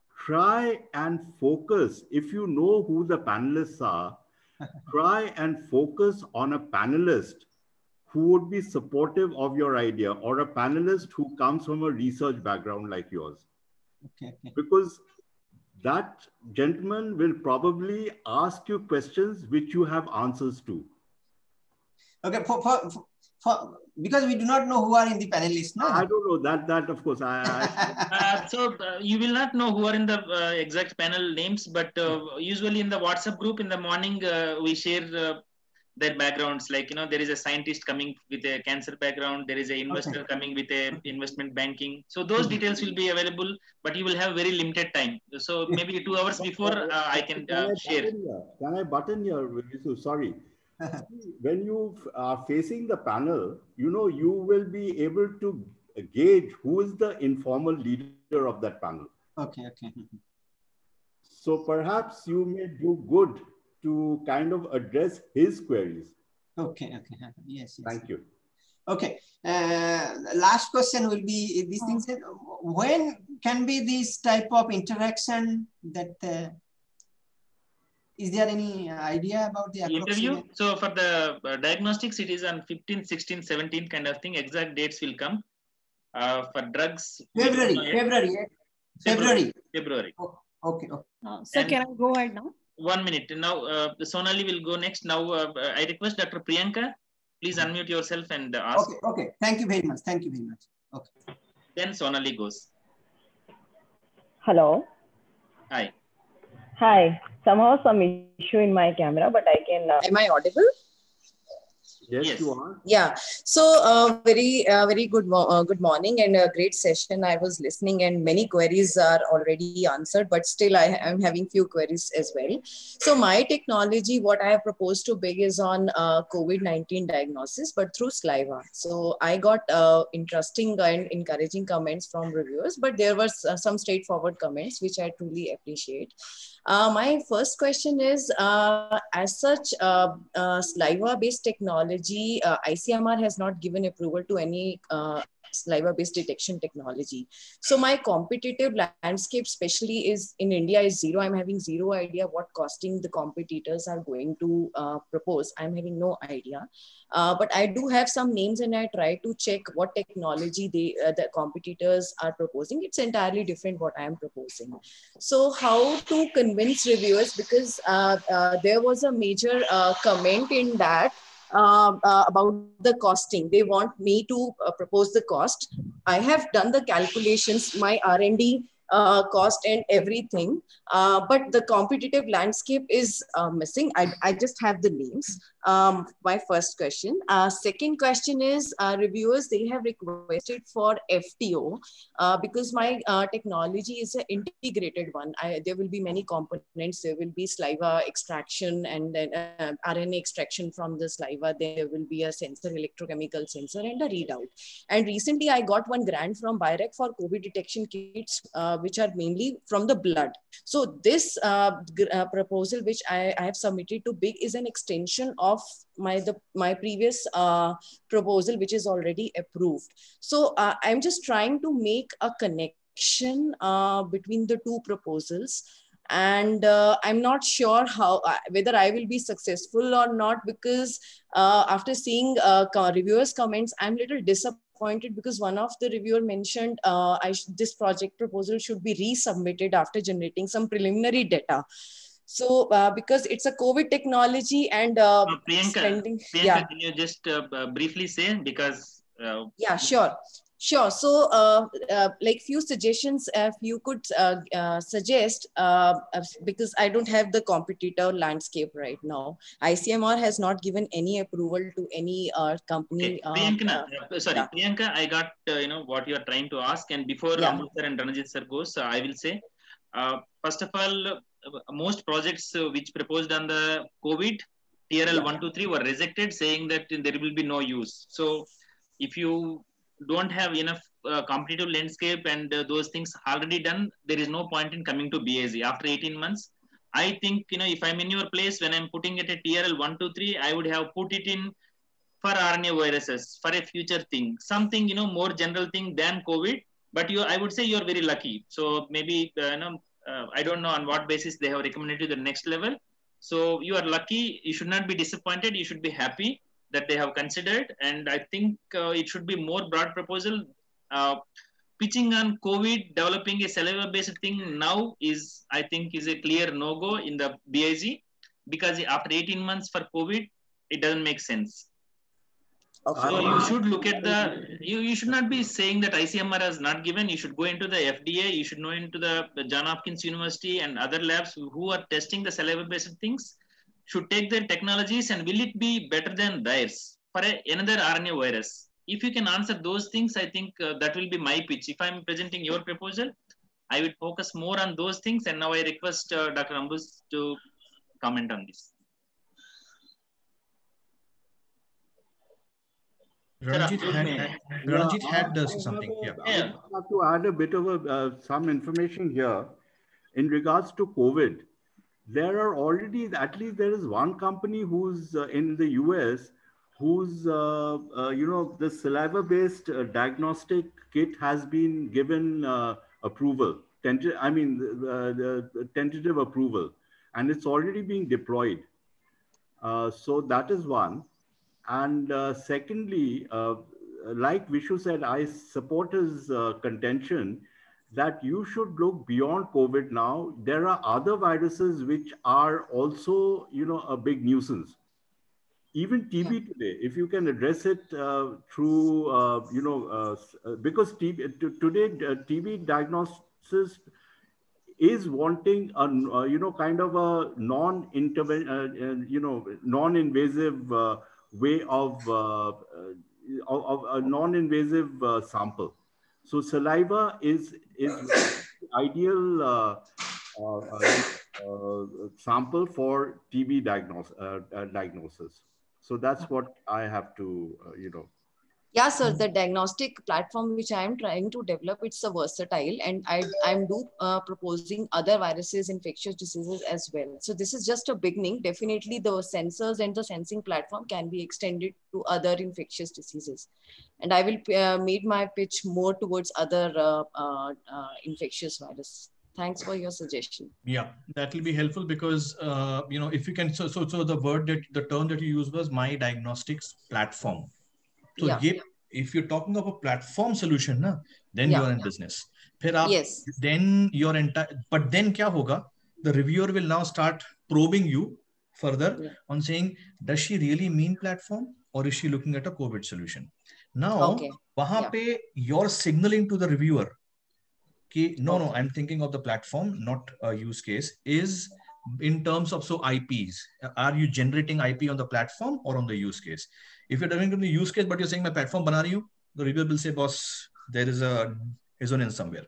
try and focus, if you know who the panelists are, try and focus on a panelist who would be supportive of your idea, or a panelist who comes from a research background like yours. Okay, okay. Because that gentleman will probably ask you questions which you have answers to. Okay, for, for, for, because we do not know who are in the panelists. No? I don't know that, that of course. I, I... uh, so uh, you will not know who are in the uh, exact panel names, but uh, usually in the WhatsApp group in the morning, uh, we share uh, their backgrounds. Like, you know, there is a scientist coming with a cancer background. There is an investor okay. coming with a investment banking. So those details will be available, but you will have very limited time. So maybe two hours before uh, I can uh, can I share. Can I button here, Visu? Sorry. When you are facing the panel, you know, you will be able to gauge who is the informal leader of that panel. Okay, okay. So perhaps you may do good to kind of address his queries. Okay, okay. Yes, yes. Thank you. Okay. Uh, last question will be these things. When can be this type of interaction that uh, is there any idea about the interview? So for the uh, diagnostics, it is on fifteenth, sixteenth, seventeenth kind of thing. Exact dates will come. Uh, for drugs, February, February, February. February. Oh, okay. okay. Uh, so and can I go ahead now? One minute. Now, uh, Sonali will go next. Now, uh, I request Doctor Priyanka, please unmute yourself and ask. Okay, okay. Thank you very much. Thank you very much. Okay. Then Sonali goes. Hello. Hi. Hi. Somehow some issue in my camera, but I can. Uh... Am I audible? Yes, yes, you are. Yeah. So, uh, very, uh, very good, mo uh, good morning and a great session. I was listening, and many queries are already answered, but still, I am having few queries as well. So, my technology, what I have proposed to big is on uh, COVID nineteen diagnosis, but through saliva. So, I got uh, interesting and encouraging comments from reviewers, but there were uh, some straightforward comments which I truly appreciate. Uh, my first question is, uh, as such, uh, uh, saliva-based technology, uh, I C M R has not given approval to any uh, saliva-based detection technology. So my competitive landscape, especially is in India, is zero. I'm having zero idea what costing the competitors are going to uh, propose. I'm having no idea. Uh, but I do have some names, and I try to check what technology they, uh, the competitors are proposing. It's entirely different what I am proposing. So how to convince reviewers, because uh, uh, there was a major uh, comment in that uh, uh, about the costing. They want me to uh, propose the cost. I have done the calculations, my R and D uh, cost and everything, uh, but the competitive landscape is uh, missing. I, I just have the names. Um, my first question. Uh, second question is, uh, reviewers, they have requested for F T O uh, because my uh, technology is an integrated one. I, there will be many components. There will be saliva extraction and then uh, R N A extraction from the saliva. There will be a sensor, electrochemical sensor, and a readout. And recently I got one grant from B I R E C for COVID detection kits, uh, which are mainly from the blood. So this uh, uh, proposal, which I, I have submitted to B I C, is an extension of my the my previous uh, proposal, which is already approved. So uh, I'm just trying to make a connection uh, between the two proposals, and uh, I'm not sure how uh, whether I will be successful or not, because uh, after seeing uh, reviewers' comments, I'm a little disappointed because one of the reviewer mentioned uh, I this project proposal should be resubmitted after generating some preliminary data. So, uh, because it's a COVID technology and uh, uh, Priyanka, spending, Priyanka, yeah. Can you just uh, uh, briefly say, because uh, yeah, sure, sure. So, uh, uh, like few suggestions, uh, if you could uh, uh, suggest, uh, because I don't have the competitor landscape right now. I C M R has not given any approval to any uh, company. Okay. Priyanka, uh, uh, sorry, yeah. Priyanka, I got uh, you know what you are trying to ask, and before yeah. Amrit sir and Ranjit sir goes, uh, I will say, uh, first of all, uh, most projects uh, which proposed on the COVID T R L yeah. one two three were rejected, saying that there will be no use. So, if you don't have enough uh, competitive landscape and uh, those things already done, there is no point in coming to B A Z after eighteen months. I think, you know, if I'm in your place, when I'm putting it at T R L one two three, I would have put it in for R N A viruses, for a future thing, something, you know, more general thing than COVID. But you, I would say you're very lucky. So maybe, uh, you know, uh, I don't know on what basis they have recommended you the next level. So you are lucky. You should not be disappointed. You should be happy. that they have considered. And I think uh, it should be more broad proposal. Uh, pitching on COVID, developing a saliva-based thing now is, I think, is a clear no-go in the B I G, because after eighteen months for COVID, it doesn't make sense. Okay. So you should look at the, you, you should not be saying that I C M R has not given. You should go into the F D A, you should know into the, the John Hopkins University and other labs who are testing the saliva-based things, should take their technologies and will it be better than theirs for a, another R N A virus? If you can answer those things, I think uh, that will be my pitch. If I'm presenting your proposal, I would focus more on those things. And now I request uh, Doctor Ambus to comment on this. Ranjit had, had, Ranjit yeah, had uh, I something. A, yeah. I have to add a bit of a, uh, some information here in regards to COVID. There are already, at least there is one company who's uh, in the U S whose, uh, uh, you know, the saliva-based uh, diagnostic kit has been given uh, approval. Tenta- I mean, the, the, the tentative approval, and it's already being deployed. Uh, so that is one. And uh, secondly, uh, like Vishu said, I support his uh, contention that you should look beyond COVID now. There are other viruses which are also, you know, a big nuisance. Even T B today, if you can address it uh, through, uh, you know, uh, because T B, today uh, T B diagnosis is wanting a, uh, you know, kind of a non-intervention, uh, you know, non-invasive uh, way of, uh, uh, of, of a non-invasive uh, sample. So saliva is is ideal uh, uh, uh, sample for T B diagnose, uh, uh, diagnosis. So that's what I have to, uh, you know. Yeah, sir, the diagnostic platform which I am trying to develop, it's a versatile, and I I'm do uh, proposing other viruses, infectious diseases as well. So this is just a beginning. Definitely the sensors and the sensing platform can be extended to other infectious diseases. And I will uh, make my pitch more towards other uh, uh, uh, infectious viruses. Thanks for your suggestion. Yeah, that will be helpful because, uh, you know, if you can, so, so, so the word that, the term that you used was my diagnostics platform. So yeah. ye, if you're talking of a platform solution, na, then yeah. you're in business. Phir aap, yes. Then your entire, but then kya hoga? The reviewer will now start probing you further yeah. on saying, does she really mean platform or is she looking at a COVID solution? Now, okay. wahan yeah. pe you're signaling to the reviewer, ki, no, okay. no, I'm thinking of the platform, not a use case, is in terms of so I Ps. Are you generating I P on the platform or on the use case? If you're doing the use case, but you're saying my platform bana rahi hu, the reviewer will say, boss, there is a resonance somewhere.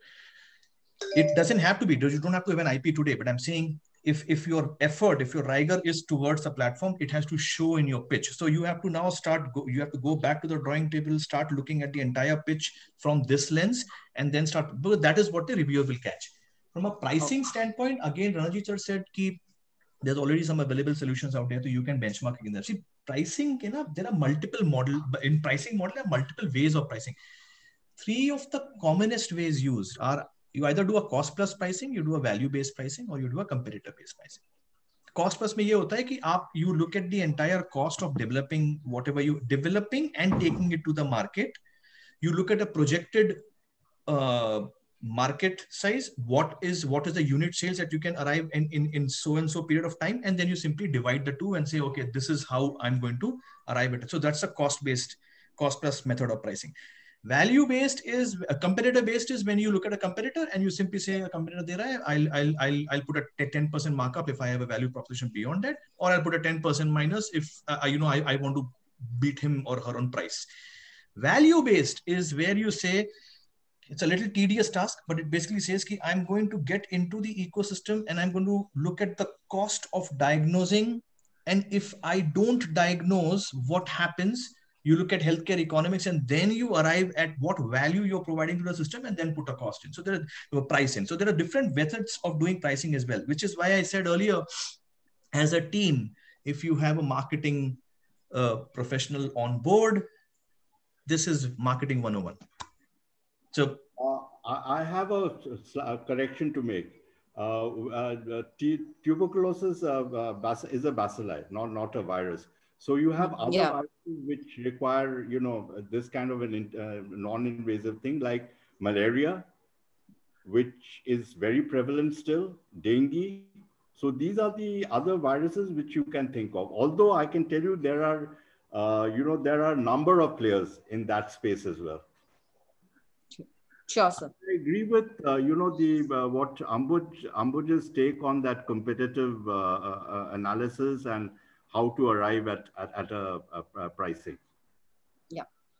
It doesn't have to be, you don't have to have an I P today, but I'm saying if, if your effort, if your rigor is towards the platform, it has to show in your pitch. So you have to now start, go, you have to go back to the drawing table, start looking at the entire pitch from this lens, and then start, because that is what the reviewer will catch. From a pricing okay. standpoint, again, Ranjit sir said ki there's already some available solutions out there, so you can benchmark against them. See, pricing, you know, there are multiple model in pricing model, there are multiple ways of pricing. Three of the commonest ways used are you either do a cost plus pricing, you do a value based pricing, or you do a competitor based pricing. Cost plus mein ye hota hai ki aap, you look at the entire cost of developing whatever you developing and taking it to the market. You look at a projected uh, market size, what is what is the unit sales that you can arrive in, in in so and so period of time, and then you simply divide the two and say, okay, this is how I'm going to arrive at it. So that's a cost based, cost plus method of pricing. Value based is a competitor based is when you look at a competitor and you simply say a competitor de raha hai, I'll I'll I'll I'll put a ten percent markup if I have a value proposition beyond that, or I'll put a ten percent minus if uh, you know I, I want to beat him or her on price. Value based is where you say it's a little tedious task, but it basically says ki I'm going to get into the ecosystem and I'm going to look at the cost of diagnosing, and if I don't diagnose, what happens? You look at healthcare economics and then you arrive at what value you're providing to the system and then put a cost in. So there are price in. So there are different methods of doing pricing as well, which is why I said earlier, as a team, if you have a marketing uh, professional on board, this is marketing one oh one. So uh, I have a, a correction to make. Uh, uh, tuberculosis uh, uh, is a bacilli, not, not a virus. So you have other Yeah. viruses which require, you know, this kind of an uh, non-invasive thing like malaria, which is very prevalent still, dengue. So these are the other viruses which you can think of. Although I can tell you there are, uh, you know, there are a number of players in that space as well. Sure, sir. I agree with, uh, you know, the uh, what Ambuj, Ambuj's take on that competitive uh, uh, analysis and how to arrive at, at, at a, a, a pricing. Yeah.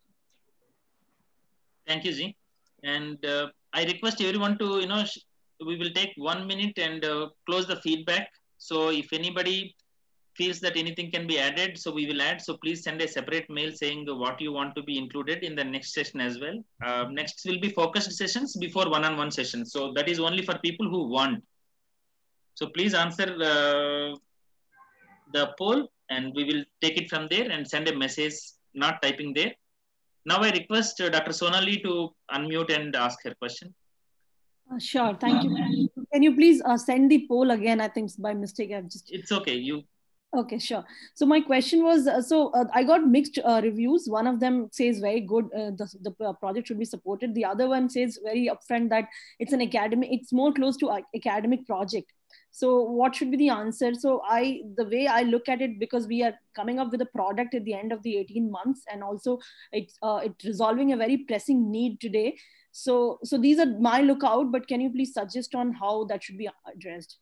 Thank you, Ji. And uh, I request everyone to, you know, we will take one minute and uh, close the feedback. So if anybody feels that anything can be added, so we will add. So please send a separate mail saying what you want to be included in the next session as well. Uh, next will be focused sessions before one-on-one sessions. So that is only for people who want. So please answer uh, the poll and we will take it from there and send a message, not typing there. Now I request uh, Doctor Sonali to unmute and ask her question. Uh, sure, thank you. Can you please uh, send the poll again? I think by mistake I've just... It's okay, you... Okay, sure. So my question was, uh, so uh, I got mixed uh, reviews. One of them says very good, uh, the, the project should be supported. The other one says very upfront that it's an academic, it's more close to an academic project. So what should be the answer? So I, the way I look at it, because we are coming up with a product at the end of the eighteen months, and also it's uh, it's resolving a very pressing need today. So, so these are my lookout, but can you please suggest on how that should be addressed?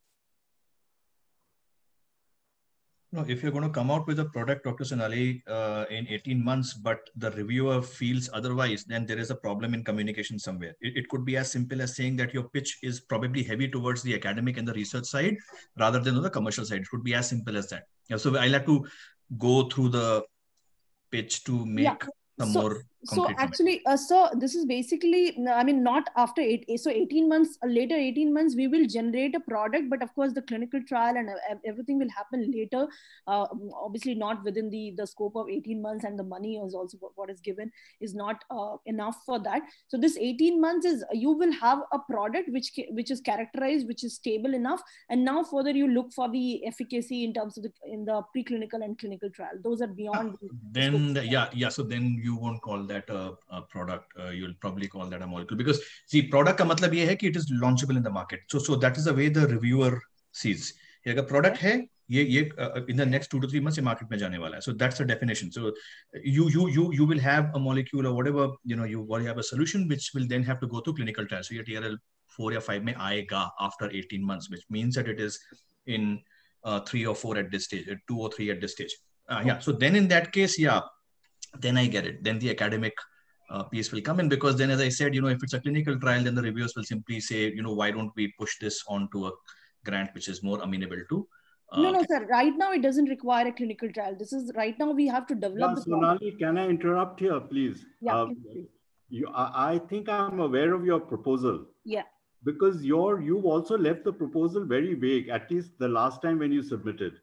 No, if you're going to come out with a product, Doctor Sonali, uh, in eighteen months, but the reviewer feels otherwise, then there is a problem in communication somewhere. It, it could be as simple as saying that your pitch is probably heavy towards the academic and the research side rather than on the commercial side. It could be as simple as that. Yeah, so I'll have to go through the pitch to make yeah. some so, more so actually, uh, so this is basically, I mean, not after eight, so eighteen months later, eighteen months, we will generate a product, but of course the clinical trial and everything will happen later. Uh, obviously not within the, the scope of eighteen months, and the money is also what is given is not uh, enough for that. So this eighteen months is, you will have a product which, which is characterized, which is stable enough. And now further you look for the efficacy in terms of the, in the preclinical and clinical trial. Those are beyond. Yeah. Then, the, yeah, yeah. So then you won't call that a, a product. Uh, you'll probably call that a molecule, because see, product ka matlab ye hai ki it is launchable in the market. So, so that is the way the reviewer sees. If a product hai, ye, ye, uh, in the next two to three months, ye market mein jaane wala hai. So that's the definition. So you, you, you, you will have a molecule or whatever, you know, you will have a solution which will then have to go through clinical trials. So your T R L four or five mein aayega after eighteen months, which means that it is in uh, three or four at this stage, two or three at this stage. Uh, yeah. So then in that case, yeah, then I get it. Then the academic uh, piece will come in, because then, as I said, you know, if it's a clinical trial, then the reviewers will simply say, you know, why don't we push this onto a grant which is more amenable to. Uh, no, no, sir. Right now, it doesn't require a clinical trial. This is right now we have to develop. Yeah, the Sonali, can I interrupt here, please? Yeah, uh, please, please. You, I, I think I'm aware of your proposal. Yeah. Because your you've also left the proposal very vague, at least the last time when you submitted.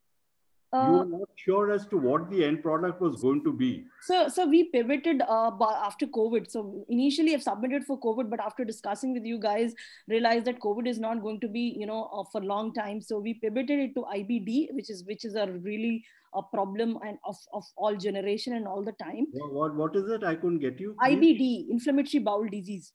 Uh, you were not sure as to what the end product was going to be. So, so we pivoted uh, after COVID. So initially I've submitted for COVID, but after discussing with you guys, realized that COVID is not going to be, you know, uh, for a long time. So we pivoted it to I B D, which is which is a really a problem and of, of all generation and all the time. What, what, what is it? I couldn't get you. Please? I B D, inflammatory bowel disease.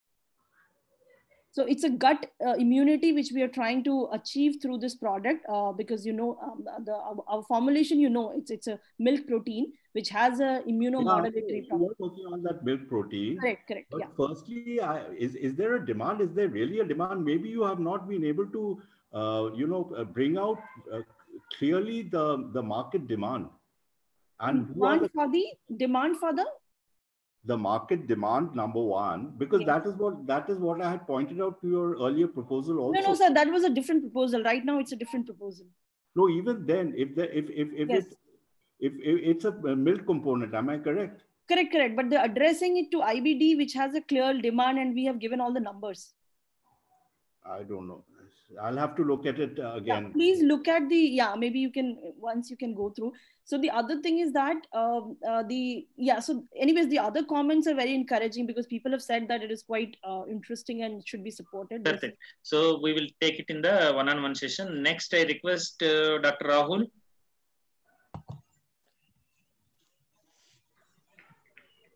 So it's a gut uh, immunity which we are trying to achieve through this product uh, because, you know, um, the, our, our formulation, you know, it's it's a milk protein which has a immunomodulatory. Yeah, you are working on that milk protein. Correct, correct. But yeah. Firstly, I, is is there a demand? Is there really a demand? Maybe you have not been able to, uh, you know, uh, bring out uh, clearly the the market demand. And demand the, for the demand for the. the market demand, number one, because yes. that is what that is what I had pointed out to your earlier proposal also. No, no, sir, that was a different proposal. Right now, it's a different proposal. No, even then, if the if if if yes. it if, if it's a milk component, am I correct? Correct, correct. But they're addressing it to I B D, which has a clear demand, and we have given all the numbers. I don't know. I'll have to look at it uh, again. Yeah, please look at the, yeah, maybe you can, once you can go through. So the other thing is that, um, uh, the, yeah, so anyways, the other comments are very encouraging because people have said that it is quite uh, interesting and should be supported. Perfect. So we will take it in the one-on-one session. Next, I request uh, Doctor Rahul.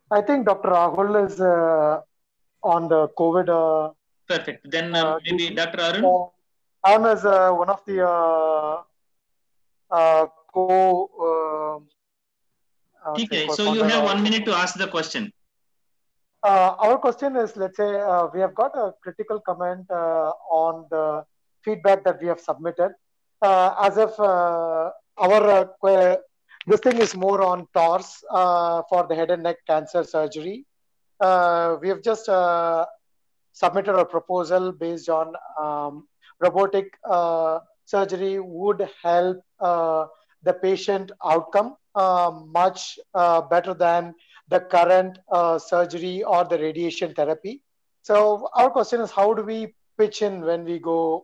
I think Doctor Rahul is uh, on the COVID. Uh, Perfect. Then um, uh, maybe Doctor Arun? Uh, I'm as uh, one of the uh, uh, co. Uh, okay, so you have one minute to ask the question. Uh, our question is, let's say uh, we have got a critical comment uh, on the feedback that we have submitted. Uh, as if uh, our uh, this thing is more on T O R S uh, for the head and neck cancer surgery. Uh, we have just uh, submitted a proposal based on um, robotic uh, surgery would help uh, the patient outcome uh, much uh, better than the current uh, surgery or the radiation therapy. So our question is, how do we pitch in when we go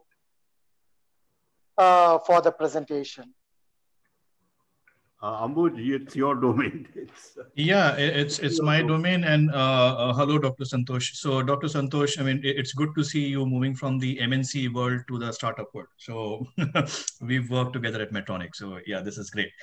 uh, for the presentation? Uh, Ambuj, it's your domain. It's, uh, yeah, it's it's my domain. And uh, uh, hello, Doctor Santosh. So, Doctor Santosh, I mean, it's good to see you moving from the M N C world to the startup world. So, we've worked together at Medtronic. So, yeah, this is great.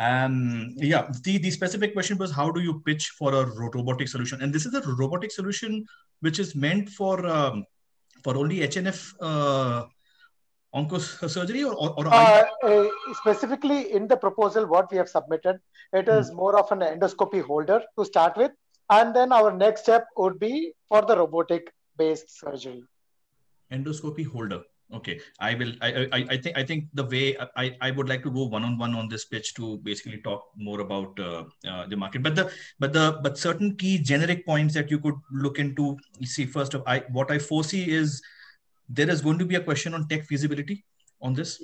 Um, yeah, the, the specific question was, how do you pitch for a robotic solution? And this is a robotic solution which is meant for um, for only H N F uh, onco surgery, or, or, or uh, uh, specifically in the proposal what we have submitted, it is hmm. more of an endoscopy holder to start with, and then our next step would be for the robotic based surgery. Endoscopy holder. Okay, I will. I, I I think I think the way I I would like to go one on one on this pitch to basically talk more about uh, uh, the market, but the but the but certain key generic points that you could look into. You see, first of I what I foresee is there is going to be a question on tech feasibility on this,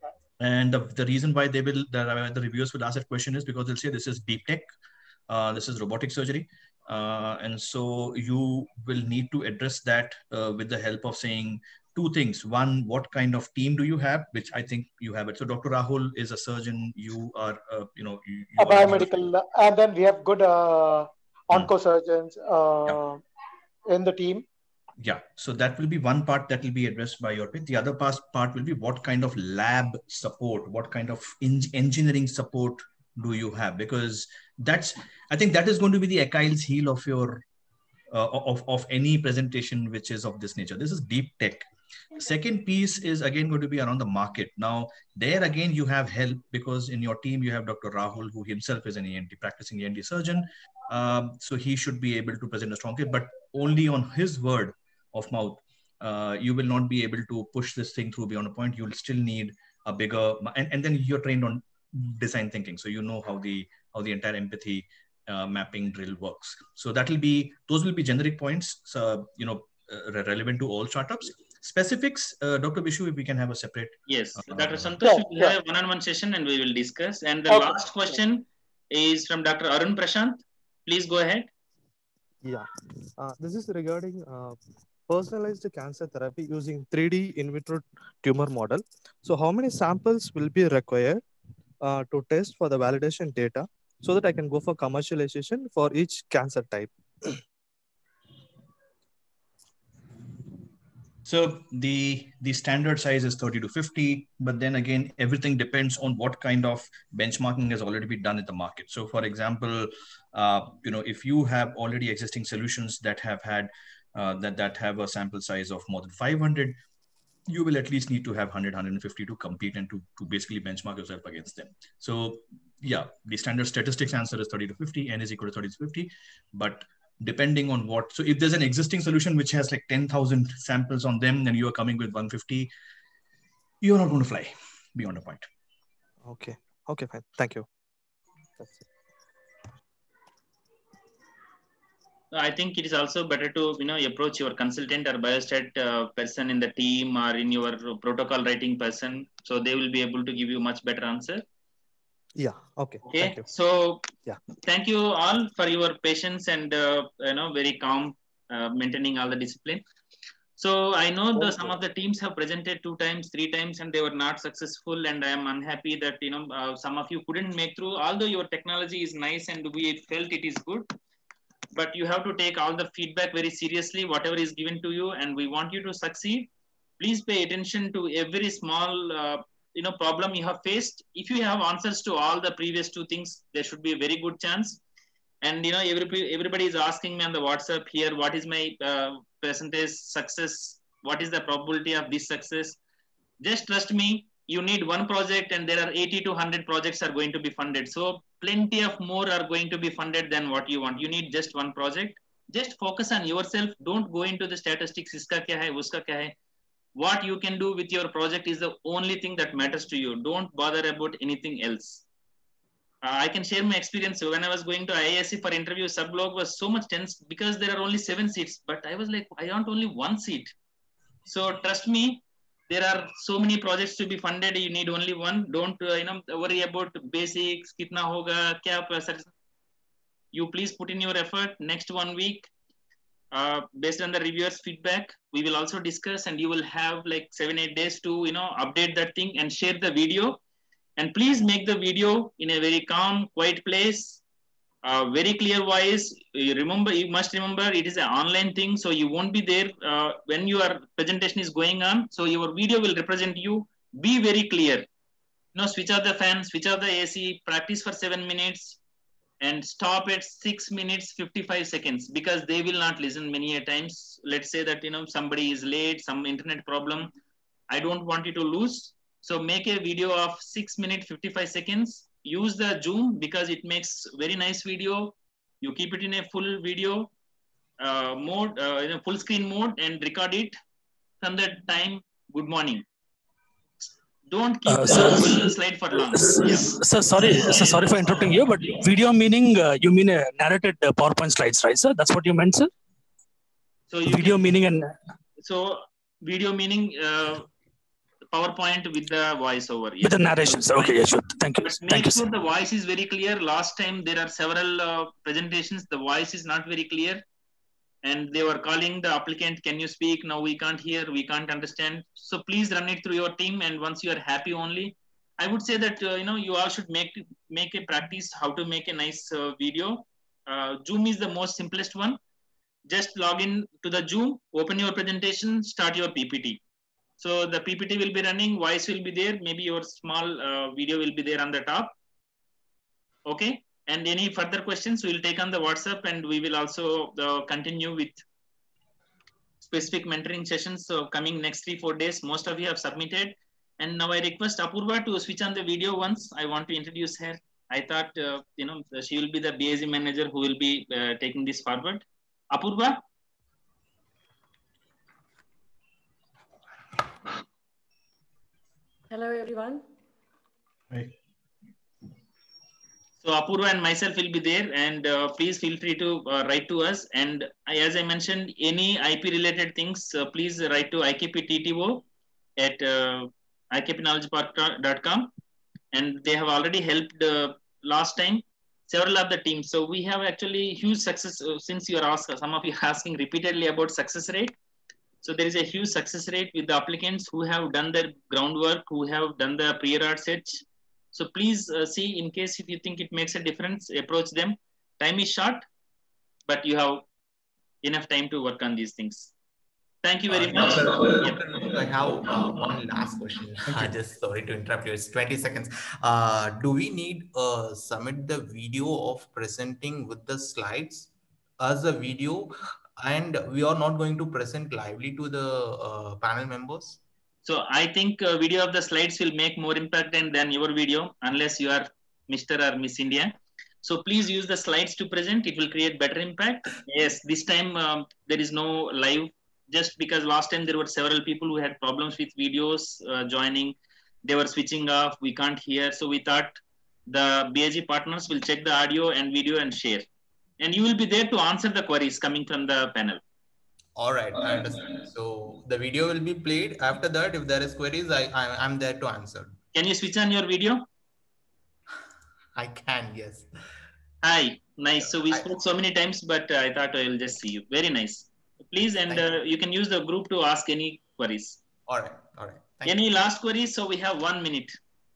and the, the reason why they will the, the reviewers will ask that question is because they'll say this is deep tech, uh, this is robotic surgery, uh, and so you will need to address that uh, with the help of saying two things. One, what kind of team do you have, which I think you have it. So Doctor Rahul is a surgeon. You are, uh, you know, you, you a biomedical, and then we have good uh, onco surgeons uh, yeah. in the team. Yeah, so that will be one part that will be addressed by your pitch. The other part part will be what kind of lab support, what kind of engineering support do you have? Because that's, I think that is going to be the Achilles heel of your uh, of of any presentation which is of this nature. This is deep tech. Second piece is again going to be around the market. Now, there again, you have help because in your team, you have Doctor Rahul, who himself is an E N T, practicing E N T surgeon. Um, so he should be able to present a strong case, but only on his word of mouth. Uh, you will not be able to push this thing through beyond a point. You'll still need a bigger, and, and then you're trained on design thinking. So you know how the, how the entire empathy uh, mapping drill works. So that will be, those will be generic points, so, you know, uh, relevant to all startups. Specifics, uh, Doctor Vishu, if we can have a separate. Yes, uh, Doctor Santosh yeah, will yeah. have one-on-one session and we will discuss. And the okay. last question is from Doctor Arun Prashant. Please go ahead. Yeah, uh, this is regarding uh, personalized cancer therapy using three D in vitro tumor model. So how many samples will be required uh, to test for the validation data so that I can go for commercialization for each cancer type? So the, the standard size is thirty to fifty, but then again, everything depends on what kind of benchmarking has already been done in the market. So for example, uh, you know, if you have already existing solutions that have had, uh, that, that have a sample size of more than five hundred, you will at least need to have one hundred, one hundred fifty to compete and to, to basically benchmark yourself against them. So yeah, the standard statistics answer is thirty to fifty, N is equal to thirty to fifty, but depending on what, so if there's an existing solution which has like ten thousand samples on them and you are coming with one hundred fifty, you're not going to fly beyond a point. Okay. Okay, fine. Thank you. That's it. I think it is also better to, you know, approach your consultant or biostat uh, person in the team or in your protocol writing person. So they will be able to give you much better answer. Yeah. Okay. Okay. Thank you. So yeah. Thank you all for your patience and, uh, you know, very calm, uh, maintaining all the discipline. So I know the, some of the teams have presented two times, three times, and they were not successful. And I am unhappy that, you know, uh, some of you couldn't make through, although your technology is nice and we felt it is good. But you have to take all the feedback very seriously, whatever is given to you, and we want you to succeed. Please pay attention to every small, uh, you know, problem you have faced. If you have answers to all the previous two things, there should be a very good chance. And you know, every, everybody is asking me on the WhatsApp here, what is my uh, percentage success? What is the probability of this success? Just trust me, you need one project and there are eighty to one hundred projects are going to be funded. So plenty of more are going to be funded than what you want. You need just one project. Just focus on yourself. Don't go into the statistics. Iska kya hai, uska kya hai. What you can do with your project is the only thing that matters to you. Don't bother about anything else. Uh, I can share my experience. When I was going to I I S C for interview, sublog was so much tense because there are only seven seats. But I was like, I want only one seat. So trust me, there are so many projects to be funded. You need only one. Don't uh, you know worry about basics. Kitna hoga? Kya? You please put in your effort. Next one week, uh, based on the reviewers' feedback, we will also discuss, and you will have like seven eight days to you know update that thing and share the video. And please make the video in a very calm, quiet place, uh, very clear voice. You remember, you must remember, it is an online thing, so you won't be there uh, when your presentation is going on. So your video will represent you. Be very clear. You know, switch off the fan, switch off the A C, practice for seven minutes, and stop at six minutes fifty-five seconds because they will not listen many a times. Let's say that you know somebody is late, some internet problem. I don't want you to lose. So make a video of six minutes, fifty-five seconds. Use the Zoom because it makes very nice video. You keep it in a full video uh, mode, uh, in a full screen mode and record it from the time, good morning. Don't keep uh, the slide for long. Yeah. Sir, sorry, sir, sorry for interrupting you, but video meaning, uh, you mean a narrated uh, PowerPoint slides, right, sir? That's what you meant, sir? So you video can, meaning and... So video meaning... Uh, PowerPoint with the voiceover. Yes. With the narration, sir. Okay, yeah, sure. Thank you. But make Thank you, sure sir. the voice is very clear. Last time there are several uh, presentations. The voice is not very clear. And they were calling the applicant, can you speak? No, we can't hear. We can't understand. So please run it through your team. And once you are happy only, I would say that, uh, you know, you all should make, make a practice how to make a nice uh, video. Uh, Zoom is the most simplest one. Just log in to the Zoom, open your presentation, start your P P T. So the P P T will be running, voice will be there, maybe your small uh, video will be there on the top. Okay, and any further questions we will take on the WhatsApp, and we will also uh, continue with specific mentoring sessions. So coming next three, four days, most of you have submitted. And now I request Apurva to switch on the video once. I want to introduce her. I thought, uh, you know, she will be the B I Z manager who will be uh, taking this forward. Apurva. Hello, everyone. Hi. So Apurva and myself will be there, and uh, please feel free to uh, write to us. And I, as I mentioned, any I P related things, uh, please write to I K P T T O at uh, I K P knowledge park dot com. And they have already helped uh, last time several of the teams. So we have actually huge success uh, since you are asking, some of you are asking repeatedly about success rate. So there is a huge success rate with the applicants who have done their groundwork, who have done the prior art search. So please uh, see, in case if you think it makes a difference, approach them. Time is short, but you have enough time to work on these things. Thank you very uh, much. Doctor, Doctor I have uh, one last question. I just sorry to interrupt you. It's twenty seconds. Uh, do we need uh, submit the video of presenting with the slides as a video? And we are not going to present lively to the uh, panel members? So I think uh, video of the slides will make more impact than, than your video, unless you are Mister or Miss India. So please use the slides to present. It will create better impact. Yes, this time um, there is no live, just because last time there were several people who had problems with videos uh, joining. They were switching off. We can't hear. So we thought the B I G partners will check the audio and video and share. And you will be there to answer the queries coming from the panel. All right, I understand. So the video will be played. After that, if there is queries, I, I I'm there to answer. Can you switch on your video? I can, yes. Hi, nice. So we spoke so many times, but uh, I thought I will just see you. Very nice. Please, and uh, you can use the group to ask any queries. All right, all right. Thank any you. last queries? So we have one minute.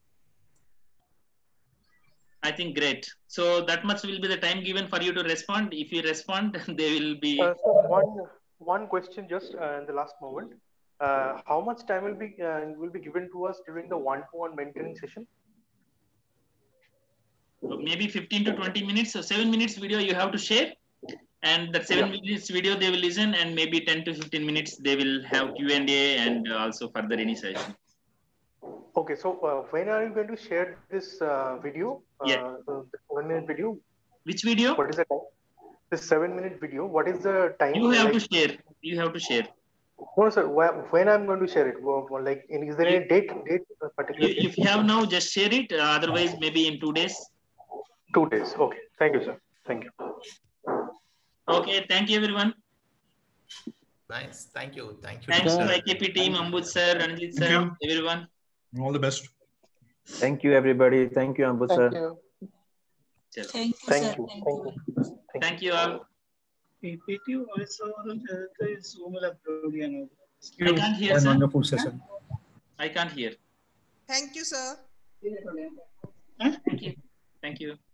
I think great. So that much will be the time given for you to respond. If you respond, they will be. Uh, so one one question just uh, in the last moment. Uh, how much time will be uh, will be given to us during the one-to-one mentoring session? maybe fifteen to twenty minutes. So seven minutes video you have to share, and that seven yeah. minutes video they will listen, and maybe ten to fifteen minutes they will have Q and A and also further any session. Okay, so uh, when are you going to share this uh, video? Yeah. Uh, the one minute video. Which video? What is the time? This seven minute video. What is the time? You have like, to share. You have to share. No, sir. When I'm going to share it? Like, is there any date? Date particular? If, if you have now, just share it. Uh, otherwise, maybe in two days. Two days. Okay. Thank you, sir. Thank you. Okay. Thank you, everyone. Nice. Thank you. Thank you. Thanks to I K P team, Ambud sir, Ranjit sir, everyone. All the best. Thank you, everybody. Thank you, Ambud sir. You. Thank you, Thank sir. you. Thank Thank you. you. Thank you all. P P T also Zoom upload. I can't hear, sir. Wonderful session. I can't hear. Thank you, sir. Thank you. Thank you.